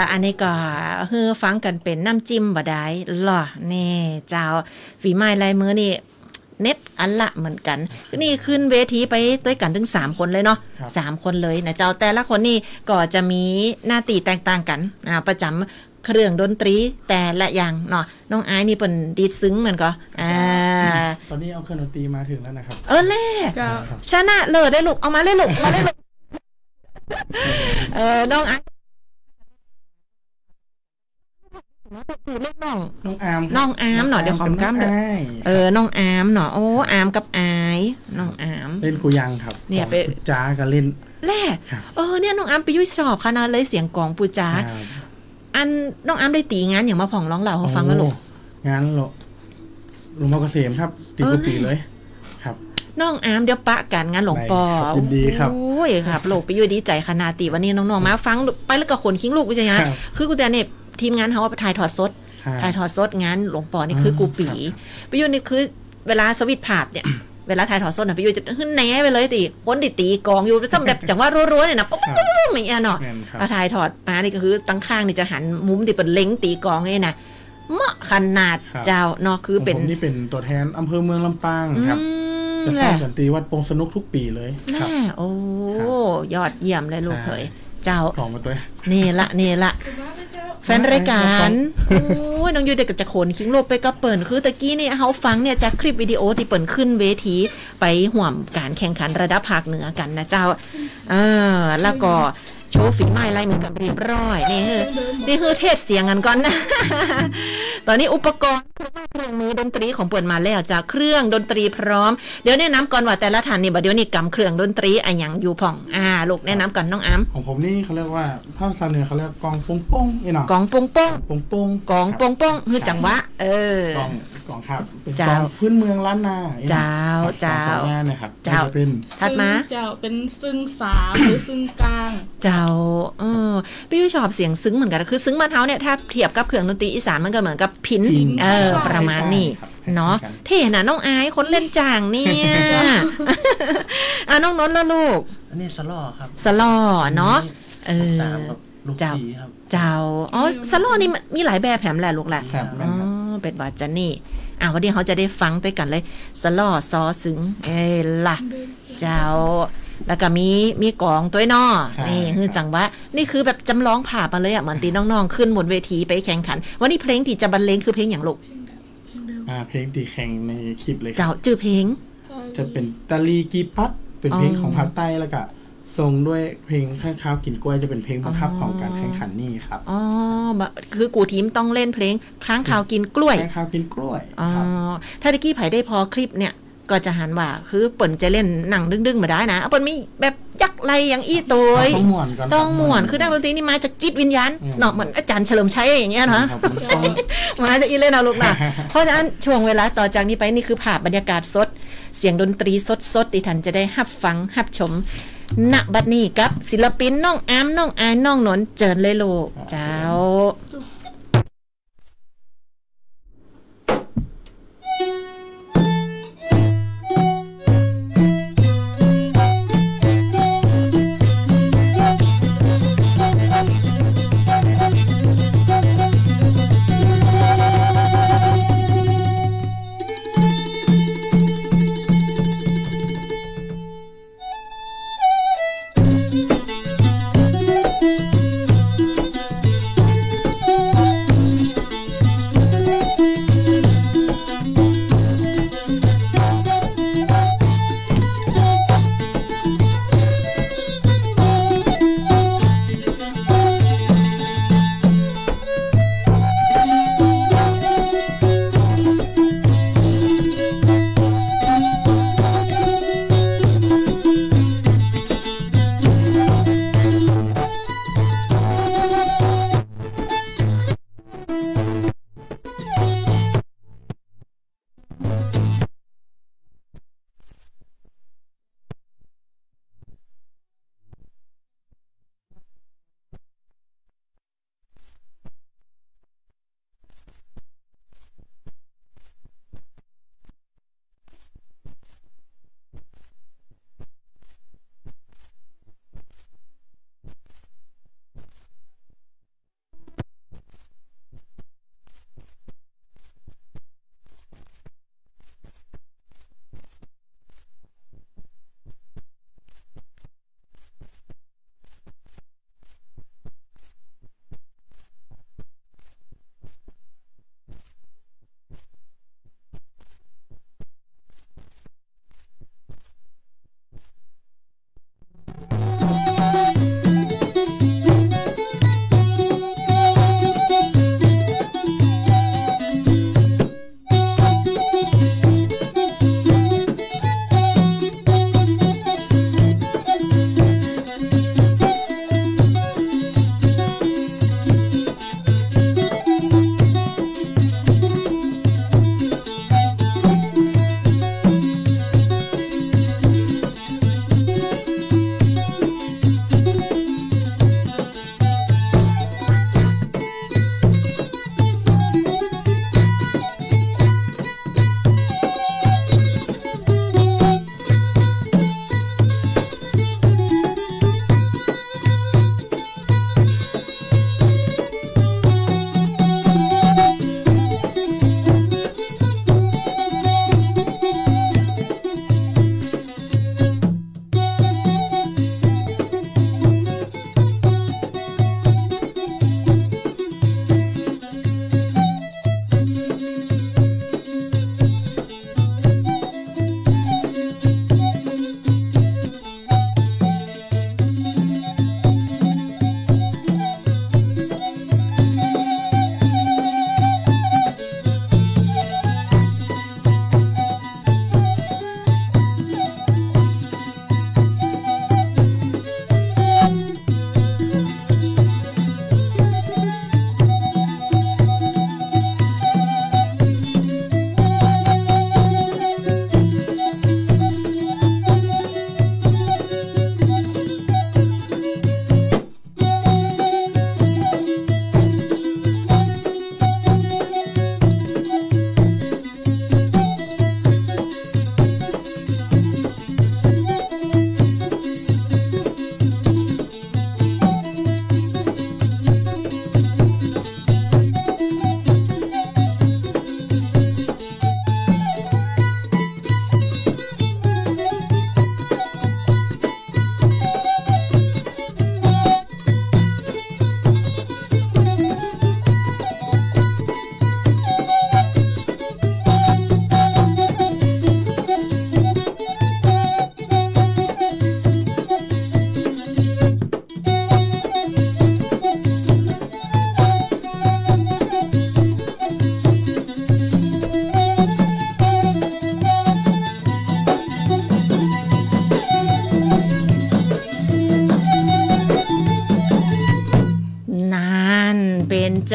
ละอันนี้ก็คือฟังกันเป็นน้ำจิ้มบ่ได้หรอแน่เจ้าฝีไม้ลายมือนี่เน็ตอันละเหมือนกันนี่ขึ้นเวทีไปด้วยกันถึง3คนเลยเนาะ3คนเลยนะเจ้าแต่ละคนนี่ก็จะมีหน้าที่แตกต่างกันประจำเครื่องดนตรีแต่ละอย่างเนาะน้องไอซ์นี่เป็นดีดซึ้งเหมือนก็
ตอนนี้เอาเครื่องดนตรีมาถึงแล้วนะครับ
เล่ชนะเลยได้ลูกเอามาเลยลูกมาเลยลูกน้องไอซ์เล่นน้องอาร์มหน่อยเดี๋ยวขอมกล้ามเด้อน้องอาร์มหน่อยโอ้อาร์มกับไอน้องอาร์ม
เล่นกูยังครับ
เนี่ยไป
จ้ากันเล่น
แร่เนี่ยน้องอาร์มไปยุ่ยสอบคณะเลยเสียงกองปูจ้าอันน้องอาร์มได้ตีงานอย่างมาผ่องร้องเหล่าเขาฟังแล้วลูก
งานหลวงพ่อเกษมครับตีกุฏิเลยครับ
น้องอาร์มเดี๋ยวปะกันงานหลวงปอ
ยินดีครับ
โอ้ยครับโลกไปยุ่ยดีใจขนาดตีวันนี้น้องๆมาฟังไปแล้วก็ขนคิงลูกไปจ้ะคือกูแต่เนี่ยทีมงานเขาไปถ่ายทอดสดงานหลวงปอนี่คือกูปีไปยุ่นี่คือเวลาสวิตภาพเนี่ยเวลาถ่ายทอดสดนะไปยุ่จะขึ้นแหนไปเลยตีพ้นตีกองอยู่จำแบบจังว่ารัวๆเนี่ยนะปุ๊บไม่เนาะพอถ่ายทอดมานี่ก็คือตั้งข้างนี่จะหันมุมที่เป็นเล้งตีกองนี่นะเหมาะขนาดเจ้าเนาะคือเป็น
ผมนี่เป็นตัวแทนอำเภอเมืองลำปางครับจะสร้างดนตรีวัดโป่งสนุกทุกปีเลย
ครับโอ้ยอดเยี่ยมเลยลูกเขยเจ้าก
องมาตัว
นี่ละแฟนรายการโอ้ยน้องยูเด็กกับจะขนคิงโลกไปก็เปิดคือตะกี้นี่เฮาฟังเนี่ยจากคลิปวิดีโอที่เปิดขึ้นเวทีไปห่วมการแข่งขันระดับภาคเหนือกันนะเจ้าแล้วก็โชว์ฝีไม้ลายมือกันเรียบร้อยนี่คือเทศเสียงกันก่อนนะตอนนี้อุปกรณ์เครื่องมือดนตรีของเปิดมาแล้วจากเครื่องดนตรีพร้อมเดี๋ยวแนะนำก่อนว่าแต่ละท่านนี่บัดเดี๋ยวนี้กำเครื่องดนตรีอะไรอย่างอยู่ผ่องลูกแนะนำก่อนน้องอ้ำ
ของผมนี่เขาเรียกว่าภาษาเหนือเขาเรียกกองปงปงนี่เนาะ
กองปงปงกองปงปงคือจังหวะ
กองครับเป็นกองพื้นเมืองล้านนา
เจ้า
นะครับเจ้าเป็น
ถัดมา
เจ้าเป็นซึ่ง3หรือซึ่งกลาง
เจ้าพี่ชอบเสียงซึ้งเหมือนกันคือซึ้งบ้านเฮาเนี่ยถ้าเทียบกับเครื่องดนตรีอีสานมันก็เหมือนกับพิณประมาณนี้เนาะเท่นะน้องไอซ์คนเล่นจางเนี่ยน้องนนท์ละลูก
อันนี้สลอครับ
สลอเนาะ
เจ้าครับ
สลอนี่มีหลายแบบแถมแหละลูกแหละเป็นว่าจะนี่วันนี้เขาจะได้ฟังไปกันเลยสลอซอซึ้งล่ะเจ้าแล้วก็มีกองตัวน้อนี่คือจังหวะนี่คือแบบจำลองผ่ามาเลยเหมือนตีน้องๆขึ้นบนเวทีไปแข่งขันวันนี้เพลงที่จะบรรเลงคือเพลงอย่างลูก
เพลงที่แข่งในคลิปเลย
เจ้าชื่อเพลง
จะเป็นตะลีกีปัดเป็นเพลงของภาคใต้แล้วก็ทรงด้วยเพลงข้างข้าวกินกล้วยจะเป็นเพลงบังคับของการแข่งขันนี่ครับ
คือกูทีมต้องเล่นเพลงข้างข้าวกินกล้วย
ข้างข้าวกินกล้วย
ถ้าตะกี้ไผ่ได้พอคลิปเนี่ยก็จะหันว่าคือเปิ่นจะเล่นหนังดึงๆมาได้นะเปิ่นมีแบบยักไรอย่างอี้ตัวต้องม่วนคือนักดนตรีนี่มาจากจิตวิญญาณเนาะเหมือนอาจารย์เฉลิมชัยอย่างเงี้ยนะมาจากอีเล่นเอาลูกนะเพราะฉะนั้นช่วงเวลาต่อจากนี้ไปนี่คือภาพบรรยากาศสดเสียงดนตรีสดๆที่ท่านจะได้รับฟังรับชมณบัดนี้กับศิลปินน้องอ้ำน้องอายน้องนนท์เจิญเลยลูกเจ้า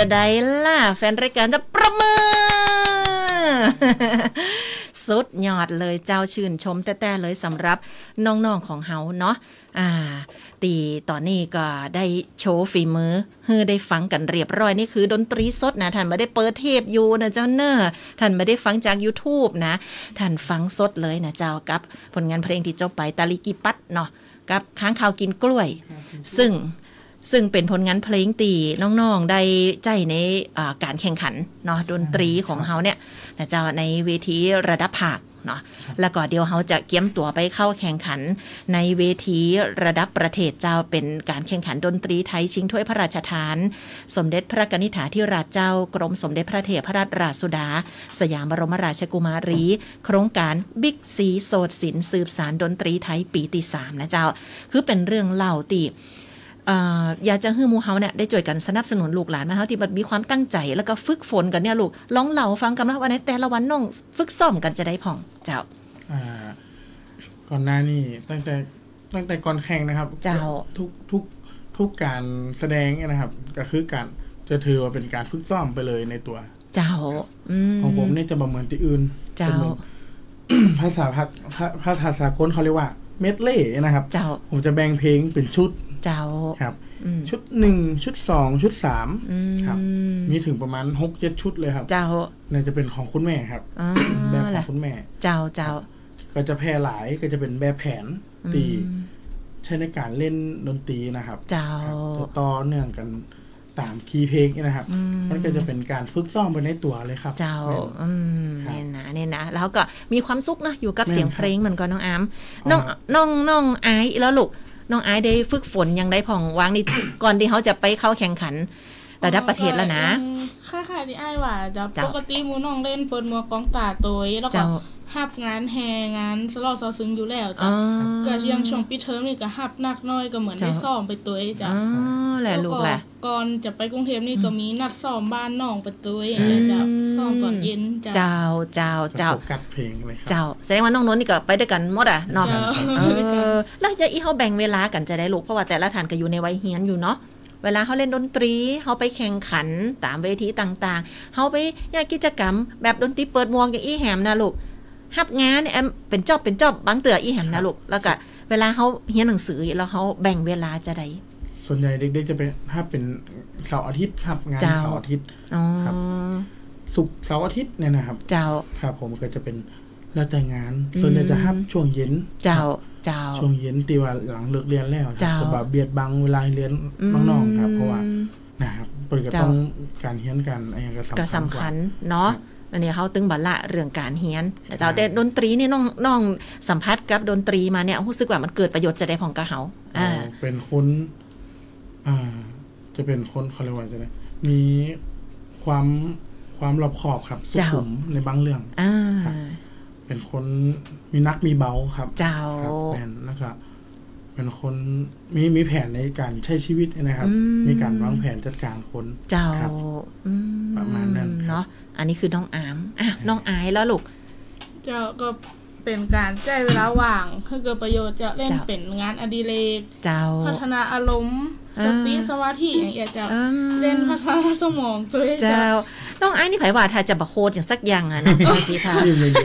ได้ล่ะแฟนรายการจะประมือ สุดยอดเลยเจ้าชื่นชมแต่เลยสำหรับน้องๆของเฮาเนาะตีตอนนี้ก็ได้โชว์ฝีมือให้ได้ฟังกันเรียบร้อยนี่คือดนตรีสดนะท่านไม่ได้เปิดเทปอยู่นะเจ้าเนอะท่านไม่ได้ฟังจาก YouTube นะท่านฟังสดเลยนะเจ้ากับผลงานเพลงที่เจ้าไปตาลิกิปัดเนาะกับค้างคาวกินกล้วยซึ่งเป็นผลงานเพลงตีน้องๆได้ใจในการแข่งขันเนาะดนตรีของเฮาเนี่ยนะเจ้าในเวทีระดับภาคเนาะแล้วก็เดี๋ยวเฮาจะเกียมตัวไปเข้าแข่งขันในเวทีระดับประเทศเจ้าเป็นการแข่งขันดนตรีไทยชิงถ้วยพระราชทานสมเด็จพระกนิษฐาธิราชเจ้ากรมสมเด็จพระเทพราชสุดาสยามบรมราชกุมารีโครงการบิ๊กซีโสดศิลป์สืบสานดนตรีไทยปีที่3นะเจ้าคือเป็นเรื่องเล่าตีอยากจะให้หมู่เฮาเนี่ยได้ช่วยกันสนับสนุนลูกหลานมาเฮาที่มีความตั้งใจแล้วก็ฝึกฝนกันเนี่ยลูกลองเล่าฟังกันนะว่าในแต่ละวันน้องฝึกซ้อมกันจะได้พ่องเจ้า
ก่อนหน้านี้ตั้งแต่ก่อนแข่งนะครับ
เจ้า
ทุกการแสดงนะครับก็คือการจะถือว่าเป็นการฝึกซ้อมไปเลยในตัว
เจ้า
ของผมนี่จะบ่เหมือนที่อื่น
เจ้า
ภาษาสากลเขาเรียกว่าเมดเล่นะครับ
เจ้า
ผมจะแบ่งเพลงเป็นชุด
เจ้า
ครับชุด1ชุด2ชุด3ครับมีถึงประมาณ 6-7 ชุดเลยครับ
เจ้า
เนี่ยจะเป็นของคุณแม่ครับแบบของคุณแม่
เจ้า
ก็จะแพร่หลายก็จะเป็นแบบแผนตีใช้ในการเล่นดนตรีนะครับ
เจ้า
ต่อเนื่องกันตามคีย์เพลงนะครับมันก็จะเป็นการฝึกซ้อมไปในตัวเลยครับ
เจ้าเนี่ยนะแล้วก็มีความสุขนะอยู่กับเสียงเพลงมันก็น้องอามน้องไอซ์แล้วลูกน้องไอซ์ได้ฝึกฝนยังได้ผ่องวางนี่ ก่อนที่เขาจะไปเข้าแข่งขันระดับประเทศแล้วนะ
ค่ะที่ไอ้ว่าจะปกติหมู่น้องเล่นเปิดหมวกกองตาตัวแล้วก็ฮับงานแฮงานสลอดซอซึ้งอยู่แล้วจ้ะก็ยังช่วงปิดเทอมนี่ก็ฮับนักน้อยก็เหมือนได้ซ้อมไปตัวจ้ะ
แหละลูกแหละ
ก่อนจะไปกรุงเทพนี่ก็มีนัดซ้อมบ้านน้องไปตัวจ้ะซ้อมตอนเย็นจ้ะ
เจ้า
กัดเพลงเลยครับ
เจ้าแสดงว่าน้องนนท์นี่ก็ไปด้วยกันหมดอ่ะเนาะแล้วจะอีเฮาแบ่งเวลากันจะได้ลูกเพราะว่าแต่ละท่านก็อยู่ในวัยเรียนอยู่เนาะเวลาเขาเล่นดนตรีเขาไปแข่งขันตามเวทีต่างๆเขาไปกิจกรรมแบบดนตรีเปิดหมวกอย่างอีแหมนะลูกฮับงานเนี่ยเป็นจอบบางเตืออีแหมนะลูกแล้วก็เวลาเขาเรียนหนังสือแล้วเขาแบ่งเวลาจะได้
ส่วนใหญ่เด็กๆจะเป็นถ้าเป็นเสาร์อาทิตย์ครับงานเสาร์อาทิตย์ครับศุกร์เสาร์อาทิตย์เนี่ยนะครับ
เจ้า
ครับผมก็จะเป็นแล้วแต่งานส่วนใหญ่จะฮับช่วงเย็น
เจ้า
ช่วงเย็นตีว่าหลังเลิกเรียนแล้วจะแบบเบียดบังเวลาเรียนน้องๆครับเพราะว่านะครับปกติต้องการเรียนกันอะไร
ก็สำคัญเนาะอันนี้เขาตึงบัลละเรื่องการเรียนแต่ดนตรีนี่น้องสัมผัสกับดนตรีมาเนี่ยรู้สึกว่ามันเกิดประโยชน์จะได้ของกะเฮา
เป็นคนจะเป็นคนเขาเรียกว่าจะได้มีความรอบคอบครับสุขุมในบางเรื่องเป็นคนมีนักมีเบาครับ
เจ้า
เป็นแล้วก็เป็นคนมีแผนในการใช้ชีวิตนะครับมีการวางแผนจัดการคน
เจ้า
ประมาณนั้น
เนาะอันนี้คือน้องอามน้องไอซ์แล้วลูก
เจ้าก็เป็นการใช้เวลาว่างให้เกิดประโยชน์จะเล่นเป็นงานอดิเรกพัฒนาอารมณ์สติสมาธิอย่างเงี้ยจะเล่นพัฒนาสมองตัวเอง
เจ้าน้องไอ้นี่ไผว่าถ้าจะบะโคดอย่างสักอย่างอ่ะน้องสิค่ะ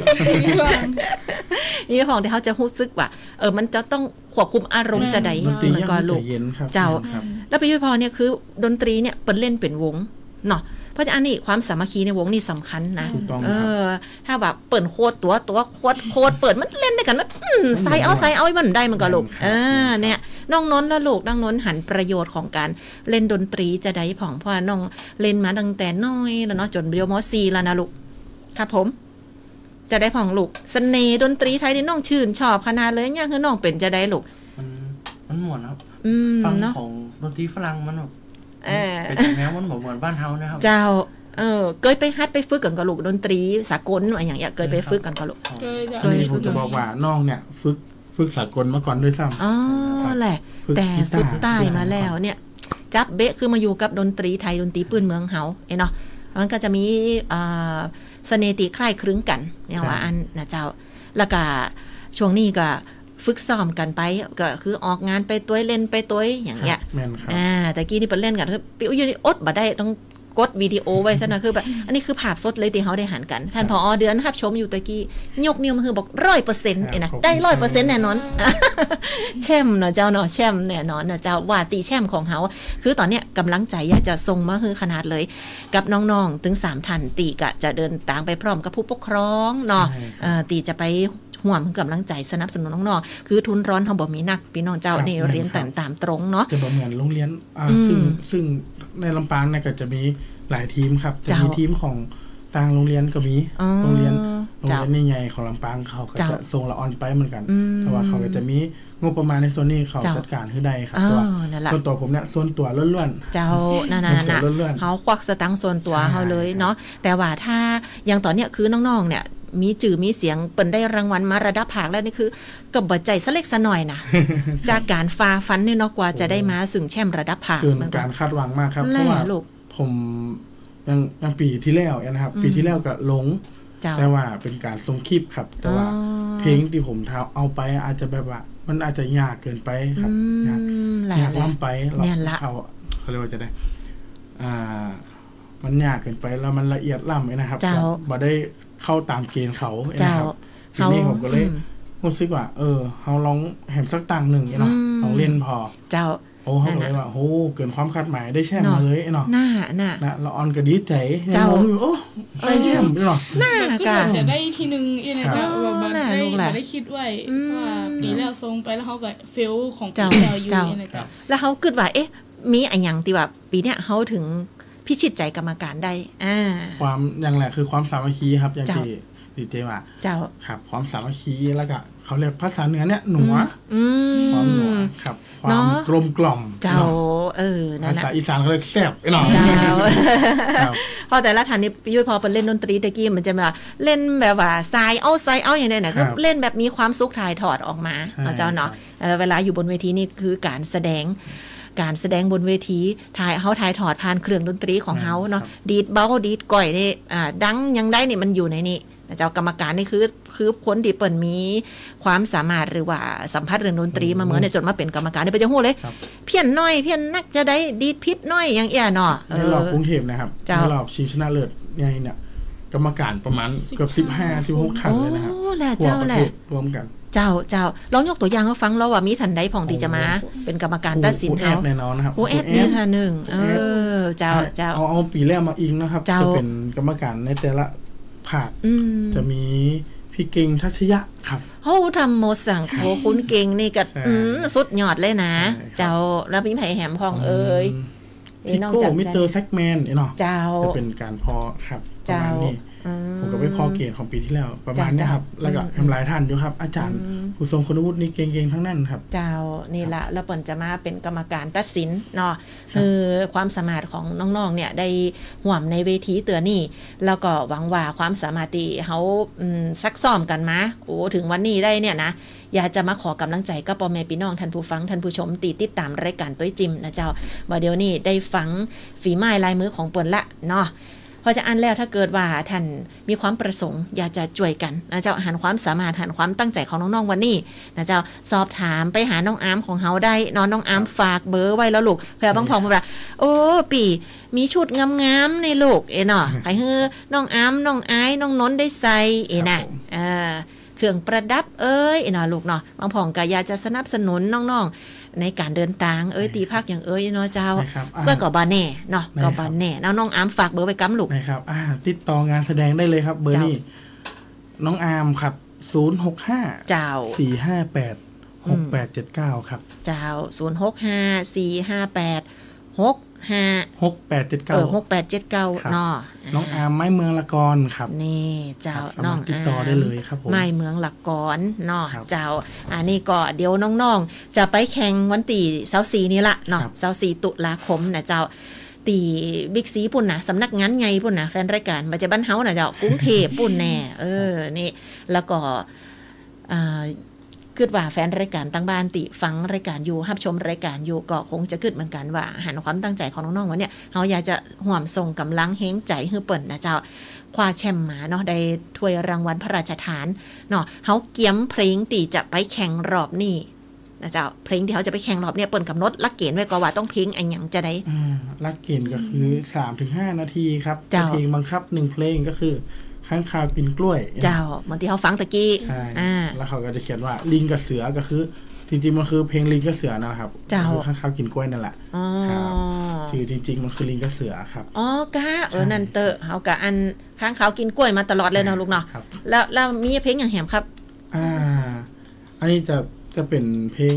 นี่ของที่เขาจะรู้สึกว่ามันจะต้องควบคุมอารมณ์จะได้
เหมือนกันลูก
เจ้าแล้วไปยุพอเนี่ยคือดนตรีเนี่ยเปิดเล่นเป็นวงเนาะเพราะฉะนั้นนี่ความสามัคคีในวงนี่สำคัญนะถ้าแบบเปิดโคตรตัวโคตรเปิดมันเล่นได้กันมันใส่เอามันได้มันก็ลูกเนี่ยน้องนนท์แล้วลูกน้องนนท์หันประโยชน์ของการเล่นดนตรีจะได้ผ่องเพราะน้องเล่นมาตั้งแต่น้อยแล้วเนาะจนเรียนม.4 แล้วนะลูกครับผมจะได้ผ่องลูกเสน่ห์ดนตรีไทยนี่น้องชื่นชอบขนาดเลยเนี่ยคือน้องเป็นจะได้ลูก
มันม่วนครับฟังของดนตรีฝรั่งมันแบบเป็นแม้มันเหมือนบ้านเฮานะครับ
เจ้าเคยไปฮัดไปฝึกกันกับลูกดนตรีสากลอะไรอย่างเงี้ยเคยไปฝึกกันกับลูก
เคยผมจะบอกว่าน้องเนี่ยฝึกสากลมาก่อนด้วยซ้ำ
อ๋อแหละแต่สุดใต้มาแล้วเนี่ยจับเบะคือมาอยู่กับดนตรีไทยดนตรีปืนเมืองเฮาเนาะมันก็จะมีเสน่ห์ตีคล้ายคลึงกันเนี่ยว่าอันนะเจ้าแล้วก็ช่วงนี้ก็ฝึกซ้อมกันไปก็คือออกงานไปตัวเล่นไปตัวอย่างเงี้ย
แม่นครับ
แต่กี้นี่เปิดเล่นกันคือปิ้วอยู่นี่อดบ่ได้ต้องกดวิดีโอไว้ซะนะคือแบบอันนี้คือภาพสดเลยที่เขาได้หันกันท่านผอ.เดือนรับชมอยู่ตะกี้ยกนิ้วมาคือบอก 100% เอ้นะได้ 100% แน่นอนแช่มเนาะเจ้าเนาะแช่มแน่นอนเนาะเจ้าว่าตีแช่มของเฮาคือตอนเนี้ยกำลังใจอยากจะส่งมาคือขนาดเลยกับน้องๆถึง3ท่านตีกะจะเดินทางไปพร้อมกับผู้ปกครองเนาะตีจะไปห่วมกำลังใจสนับสนุนน้องๆคือทุนร้อนเขาบ่มีนักพี่น้องเจ้านี่เรียนตามตรงเนาะ
จะบ่เหมือนโรงเรียนซึ่งในลำปางเนี่ยก็จะมีหลายทีมครับจะมีทีมของต่างโรงเรียนก็มีโรงเรียนใหญ่ๆของลำปางเขาก็จะส่งละออนไปเหมือนกันแต่ว่าเขาก็จะมีงบประมาณในส่วนนี้เขาจัดการให้ได้ครับตัวส่วนตัวผมเนี่ยส่วนตัวล้วน
ๆเจ้านั่นๆเขาควักสตังค์ส่วนตัวเขาเลยเนาะแต่ว่าถ้าอย่างตอนเนี้ยคือน้องๆเนี่ยมีจื่อมีเสียงเปิ้นได้รางวัลมาระดับภาคแล้วนี่คือกับบ่ใจซะเล็กซะหน่อยนะ จากการฟ้าฟันนี่เนาะกว่าจะได้มาซึ่งแชมป์ระดับภาค
เกินการคาดหวังมากครับเพราะว่าผมยังปีที่แล้วนะครับปีที่แล้วก็ลงแต่ว่าเป็นการส่งคลิปครับแต่ว่าเพลงที่ผมเอาไปอาจจะแบบว่ามันอาจจะยากเกินไปครับยากล้ำไปเขาเรียกว่าจะได้มันยากเกินไปแล้วมันละเอียดล้ำนะครับบ่ได้เข้าตามเกณฑ์เขานะครับทีนี้ผมก็เลยรู้สึกว่าเราลองแหมสักตังหนึ่งเนาะลองเล่นพอ
เจ้า
เขาเลยว่าเกินความคาดหมายได้แช่มมาเลยเนาะ
น่า
เราออนก็ดีใจเจ้าได้แช่มเนาะ
น่ากะจะได้ทีนึงนะเจ้าว่ามันได้คิดไว้ว่าปีแล้วทรงไปแล้วเขาก็เฟลของปีแล้วอยู่นะเจ้า
แล้วเขาคิดว่ามีอันหยังที่ว่าปีเนี้ยเขาถึงพิชิตใจกรรมการได้
ความอย่างแรกคือความสามัคคีครับอย่างที่ดีเจว่าครับความสามัคคีแล้วก็เขาเรียกภาษาเหนือเนี่ยหนัวความหนัวครับความกลมกล่อม
เจ้า
ภาษาอีสานเขาเรียกแซ่บเนาะ
พอแต่ละท่านนี่ยุ้ยพอเป็นเล่นดนตรีตะกี้มันจะแบบเล่นแบบว่าทรายเอาอย่างนี้นะคือเล่นแบบมีความสุขถ่ายทอดออกมาเจ้าเนาะเวลาอยู่บนเวทีนี่คือการแสดงบนเวทีถ่ายถอดผ่านเครื่องดนตรีของเฮาเนาะดีดเบาดีดก่อยนี่ดังยังได้นี่มันอยู่ในนี่เจ้ากรรมการนี่คือคนที่เปิ่นมีความสามารถหรือว่าสัมผัสเรื่องดนตรีมาเหมือนจนมาเป็นกรรมการได้ไปจะฮู้เลยเพี้ยนน้อยเพี้ยนนักจะได้ดีดพิษน้อยอย่างเอี้ยเนาะ
ในรอบกรุงเทพนะครับในรอบชิงชนะเลิศใหญ่เนี่ยกรรมการประมาณเกือบ15-16ท่านเลยนะครับ
ทั่วประเทศ
รวมกัน
เจ้าลองยกตัวอย่างให้ฟังแล้วว่ามีท่านใดของที่จะมาเป็นกรรมการตัดสิน
เฮาแน่นอนนะครับ
แอดนี่ท่านนึงเจ้า
เอาปีแรกมาอิงนะครับจะเป็นกรรมการในแต่ละภาคจะมีพี่เก่งทัชยะครับ
โหทำโมสั่งโหคุณเก่งนี่ก็สุดยอดเลยนะเจ้าแล้วมีไผแหมพอง
พี่โก้มิสเตอร์แซกแมนเนาะจะเป็นการพอครับประมาณนี้ผมก็ไม่พอเกณฑ์ของปีที่แล้วประมาณนี้ครับแล้วก็ทำหลายท่านอยู่ครับอาจารย์ผู้ทรงคุณวุฒินี่เก่งๆทั้งนั้นครับ
เจ้านี่ละแล้วปนจะมาเป็นกรรมการตัดสินเนาะคือความสามารถของน้องๆเนี่ยได้ห่วมในเวทีเตือนี่แล้วก็หวังว่าความสามารถที่เขาซักซ้อมกันมาถึงวันนี้ได้เนี่ยนะอยากจะมาขอกำลังใจก็พ่อแม่พี่น้องท่านผู้ฟังท่านผู้ชมติดตามรายการต้วยจิมนะเจ้าบ่เดี๋ยวนี้ได้ฟังฝีไม้ลายมือของเปิ้นละเนาะพอจะอันแล้วถ้าเกิดว่าท่านมีความประสงค์อยากจะช่วยกันนะเจ้าหันความสามารถหันความตั้งใจของน้องๆวันนี้นะเจ้าสอบถามไปหาน้องอาร์มของเฮาได้น้องอาร์มฝากเบอร์ไว้แล้วลูกเพื่อบางพองมาแบบโอ้ปีมีชุดงามๆในลูกเนาะให้ฮือน้องอาร์มน้องไอ้น้องนนท์ได้ใส่น่ะเครื่องประดับเนาะลูกเนาะบางพองก็อยากจะสนับสนุนน้องๆในการเดินทางตีภาคอย่างเนาะเจ้าก็บ่แน่เนาะก็บ่แน่น้องอาร์มฝากเบอร์ไว้กำลูก
นะครับติดต่องานแสดงได้เลยครับเบอร์นี้น้องอาร์มครับ065
เจ้า
458 6879ครับ
เจ้า065 458
6879
เนาะ
น้องอาร์มไม้เมืองละกรครับ
นี่เจ้าน้อง
ติดต่อได้เลยครับผม
ไม้เมืองละกรเนาะเจ้าอันนี้ก็เดี๋ยวน้องๆจะไปแข่งวันที่24นี้ละเนาะ24ตุลาคมนะเจ้าตีบิ๊กซีปุ่นนะสำนักงานใหญ่ปุ่นนะแฟนรายการมาจากบ้านเฮานะเจ้ากรุงเทพปุ่นแน่นี่แล้วก็คิดว่าแฟนรายการตั้งบ้านติฟังรายการอยู่รับชมรายการอยู่ก็คงจะคิดเหมือนกันว่าหันความตั้งใจของน้องๆวันเนี้ยเฮาอยากจะห่วมส่งกำลังเฮงใจให้เปิ้นนะเจ้าคว้าแชมป์มาเนาะได้ถ้วยรางวัลพระราชทานเนาะเฮาเกียมเพลงตีจะไปแข่งรอบนี้นะเจ้าเพลงที่เขาจะไปแข่งรอบเนี่ยเปิ้นกำหนดหลักเกณฑ์ไว้ก็ว่าต้องเพลงอันหยังจะได้
หลักเกณฑ์ก็คือ 3-5 นาทีครับเพลงบังคับ1เพลงก็คือข้างคาวกินกล้วย
เจ้าเหมือนที่เขาฟังตะกี้
ใช่แล้วเขาก็จะเขียนว่าลิงกับเสือก็คือจริงๆมันคือเพลงลิงกับเสือนะครับคือข้างคาวกินกล้วยนั่นแหละครับชื่อจริงๆมันคือลิงกับเสือครับ
อ๋อกะนั่นเตอเฮากะอันข้างคาวกินกล้วยมาตลอดเลยเนาะลูกเนาะแล้วมีเพลงอย่างแหมครับ
อันนี้จะเป็นเพลง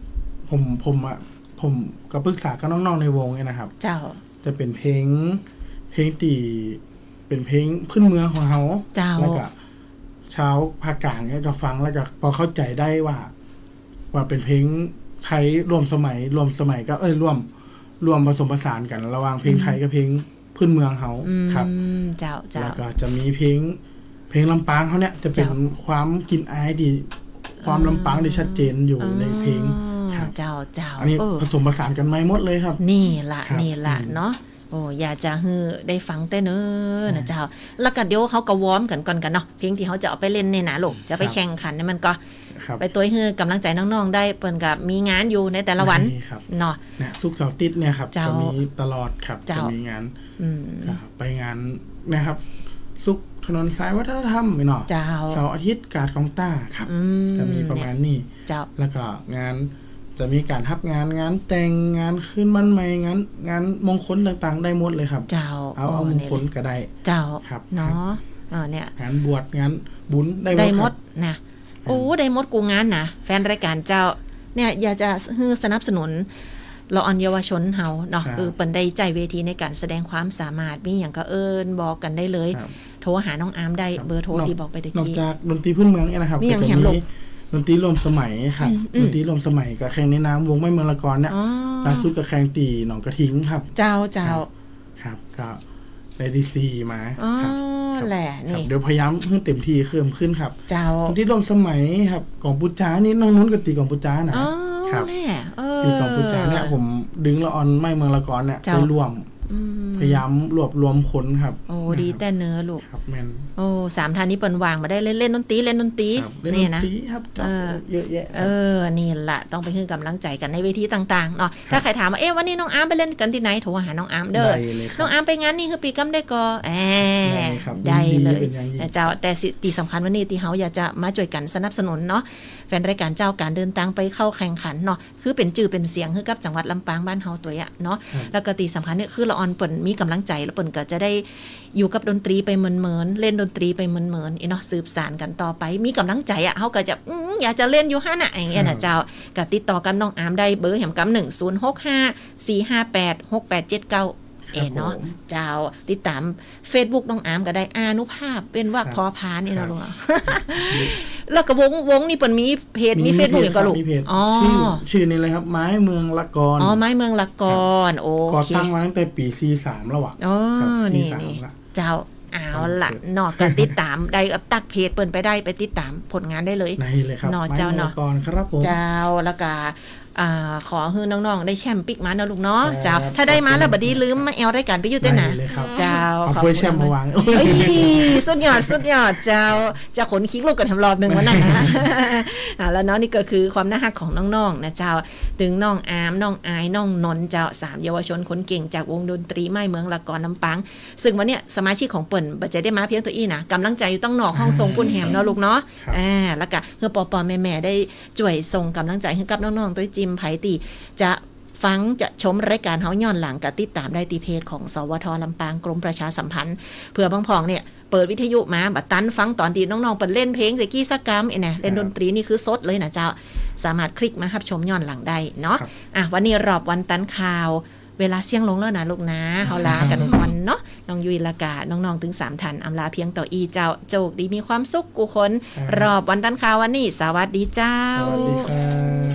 ผมก็ปรึกษากับน้องๆในวงเนี่ยนะครับ
เจ้า
จะเป็นเพลงตีเป็นเพลงพื้นเมืองของเฮาแล้วก็ชาวภาคกลางเนี่ยก็ฟังแล้วก็พอเข้าใจได้ว่าเป็นเพลงไทยรวมสมัยก็รวมผสมผสานกันระหว่างเพลงไทยกับเพลงพื้นเมืองเฮาครับ
เจ้า
แล้วก็จะมีเพลงลำปางเขาเนี่ยจะเป็นความกินอายดีความลำปางที่ชัดเจนอยู่ในเพลงครับ
เจ้า
อันนี้ผสมผสานกันไม่หมดเลยครับ
นี่ละเนาะโอ้อยากจะฮือได้ฟังแต่เนอนะเจ้าแล้วก็เดี๋ยวเขาก็วอร์มกันก่อนเนาะเพลงที่เขาจะเอาไปเล่นเนี่ยนะลูกจะไปแข่งขันเนี่ยมันก็ไปตัวฮือกำลังใจน้องๆได้เปิ้นกับมีงานอยู่ในแต่ละวันเนาะ
ศุกร์เสาร์อาทิตย์เนี่ยครับจะมีตลอดครับจะมีงานไปงานนะครับศุกร์ถนนสายวัฒนธรรมเนาะเสาร์อาทิตย์กาดของต้าครับจะมีประมาณนี้แล้วก็งานจะมีการทับงานแต่งงานขึ้นบ้านใหม่งานมงคลต่างๆได้หมดเลยครับเอามงคลก็ได้ครับ
เนาะเนี่ย
งานบวชงานบุญ
ได้หมดนะโอ้ได้หมดกูงานนะแฟนรายการเจ้าเนี่ยอยากจะสนับสนุนเราออนเยาวชนเฮาเนาะเปิ้นได้ใจเวทีในการแสดงความสามารถมีอย่างก็บอกกันได้เลยโทรหาน้องอาร์มได้เบอร์โทรที่บอกไปตะกี้
นอกจากดนตรีพื้นเมืองเนี่ยนะครับ
ก็จะมี
ดนตรีรวมสมัยครับดนตรีรวมสมัยกับแข่งในน้ำวงไม่เมืองละกรเนี่ยล่าสุดกับแข่งตีหนองกระทิงครับ
เจ้า
ครับก็ได้ดีซีมา
ครับแหละนี่
เดี๋ยวพยายามให้เต็มที่ขึ้นครับ
เจ้า
ดนตรีรวมสมัยครับของปุจจานี่น้องนุ้นกับตีของปุจจานะครับตีของปุจจาเนี่ยผมดึงละออนไม่เมืองละกรเนี่ยไปร่วมพยายามรวบรวมคนครับ
โอ้ดีแต่เนื้อลูก
ครับแม่น
โอ้3ท่านนี้เปิ้นวางมาได้เล่นดนตรี
นี่นะครับเยอะแยะ
นี่ล่ะต้องไปให้กำลังใจกันในเวทีต่างๆเนาะถ้าใครถามว่าวันนี้น้องอาร์มไปเล่นกันที่ไหนโทรหาน้องอาร์มเด้อน้องอาร์มไปงานนี่คือปีกำได้ก็ได้เลยเจ้าแต่ที่สำคัญวันนี้ที่เฮาอยากจะมาช่วยกันสนับสนุนเนาะแฟนรายการเจ้าการเดินทางไปเข้าแข่งขันเนาะคือเป็นชื่อเป็นเสียงให้กับจังหวัดลำปางบ้านเฮาตัวเนาะแล้วก็ที่สำคัญเนี่ยคือละออนเปิ้นมีกำลังใจแล้วเปิ้นก็จะได้อยู่กับดนตรีไปเหมือนเล่นดนตรีไปเหมือนเนาะสืบสานกันต่อไปมีกำลังใจเฮาก็จะอยากจะเล่นอยู่หั่นน่ะอย่างเงี้ยนะเจ้าก็ติดต่อกับน้องอาร์มได้เบอร์แหมกำ1065-458-6879เนาะเจ้าติดตาม Facebook น้องอาร์มก็ได้อานุภาพเป็นว่าพอพานนี่เนาะลุงแล้วก็วงนี่เปิ้นมีเพจมี Facebook อย่างก็ลูก
ชื่อนี่เลยครับไม้เมืองละกร
ไม้เมืองละกรโอเค
ก่อตั้งมาตั้งแต่ปี43แล้ว
นี่เจ้าเอาล่ะเนาะก็ติดตามได้ตักเพจเปิ้นไปได้ไปติดตามผลงานได้เลย
ครับ
เนาะเจ้าเนาะ
ครับผม
เจ้าแล้วก็ขอให้น้องๆได้แชมป์ปิกมาเนาะลูกเนาะเจ้าถ้าได้มาแล้วบัดนี้ลืมมาแอลรายการไปอยู่เต้นนะเจ้า
ขอบคุณแชมป์มาวาง
สุดยอดเจ้าจะขนคิกลูกกันทำรอบนึงวันนั้นนะแล้วเนาะนี่ก็คือความน่ารักของน้องๆนะเจ้าถึงน้องอาร์มน้องอายน้องนนท์เจ้า3เยาวชนคนเก่งจากวงดนตรีไม้เมืองละกรลำปางซึ่งวันเนี้ยสมาชิกของเปิ้นบ่จะได้มาเพียงตัวนะกำลังใจอยู่ต้องนอกห้องทรงกุนแหมเนาะลูกเนาะแล้วก็เพื่อปอแม่ๆได้ช่วยส่งกำลังใจให้กับน้องๆตัวจิมไผตีจะฟังจะชมรายการเฮาย้อนหลังกับติดตามได้ที่เพจของสวท.ลำปางกรมประชาสัมพันธ์เพื่อบางพองเนี่ยเปิดวิทยุมาบัดตันฟังตอนที่น้องๆเปิดเล่นเพลงตะกี้สักกรรมเล่นดนตรีนี่คือสดเลยนะเจ้าสามารถคลิกมารับชมย้อนหลังได้เนาะวันนี้รอบวันตันข่าวเวลาเสี่ยงลงแล้วนะลูกนะเฮาลากันก่อนเนาะน้องยุยละกาน้องๆถึง3ท่านอำลาเพียงต่ออีเจ้าโชคดีมีความสุขกูคนรอบวันตันข่าววันนี้สวัสดีเจ้า
สวัสดีครับ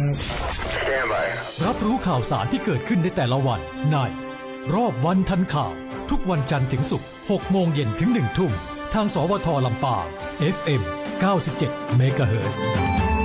รับรู้ข่าวสารที่เกิดขึ้นในแต่ละวันในรอบวันทันข่าวทุกวันจันทร์ถึงศุกร์ 6 โมงเย็นถึง 1 ทุ่มทางสวท.ลำปาง FM 97 เมกะเฮิรตซ์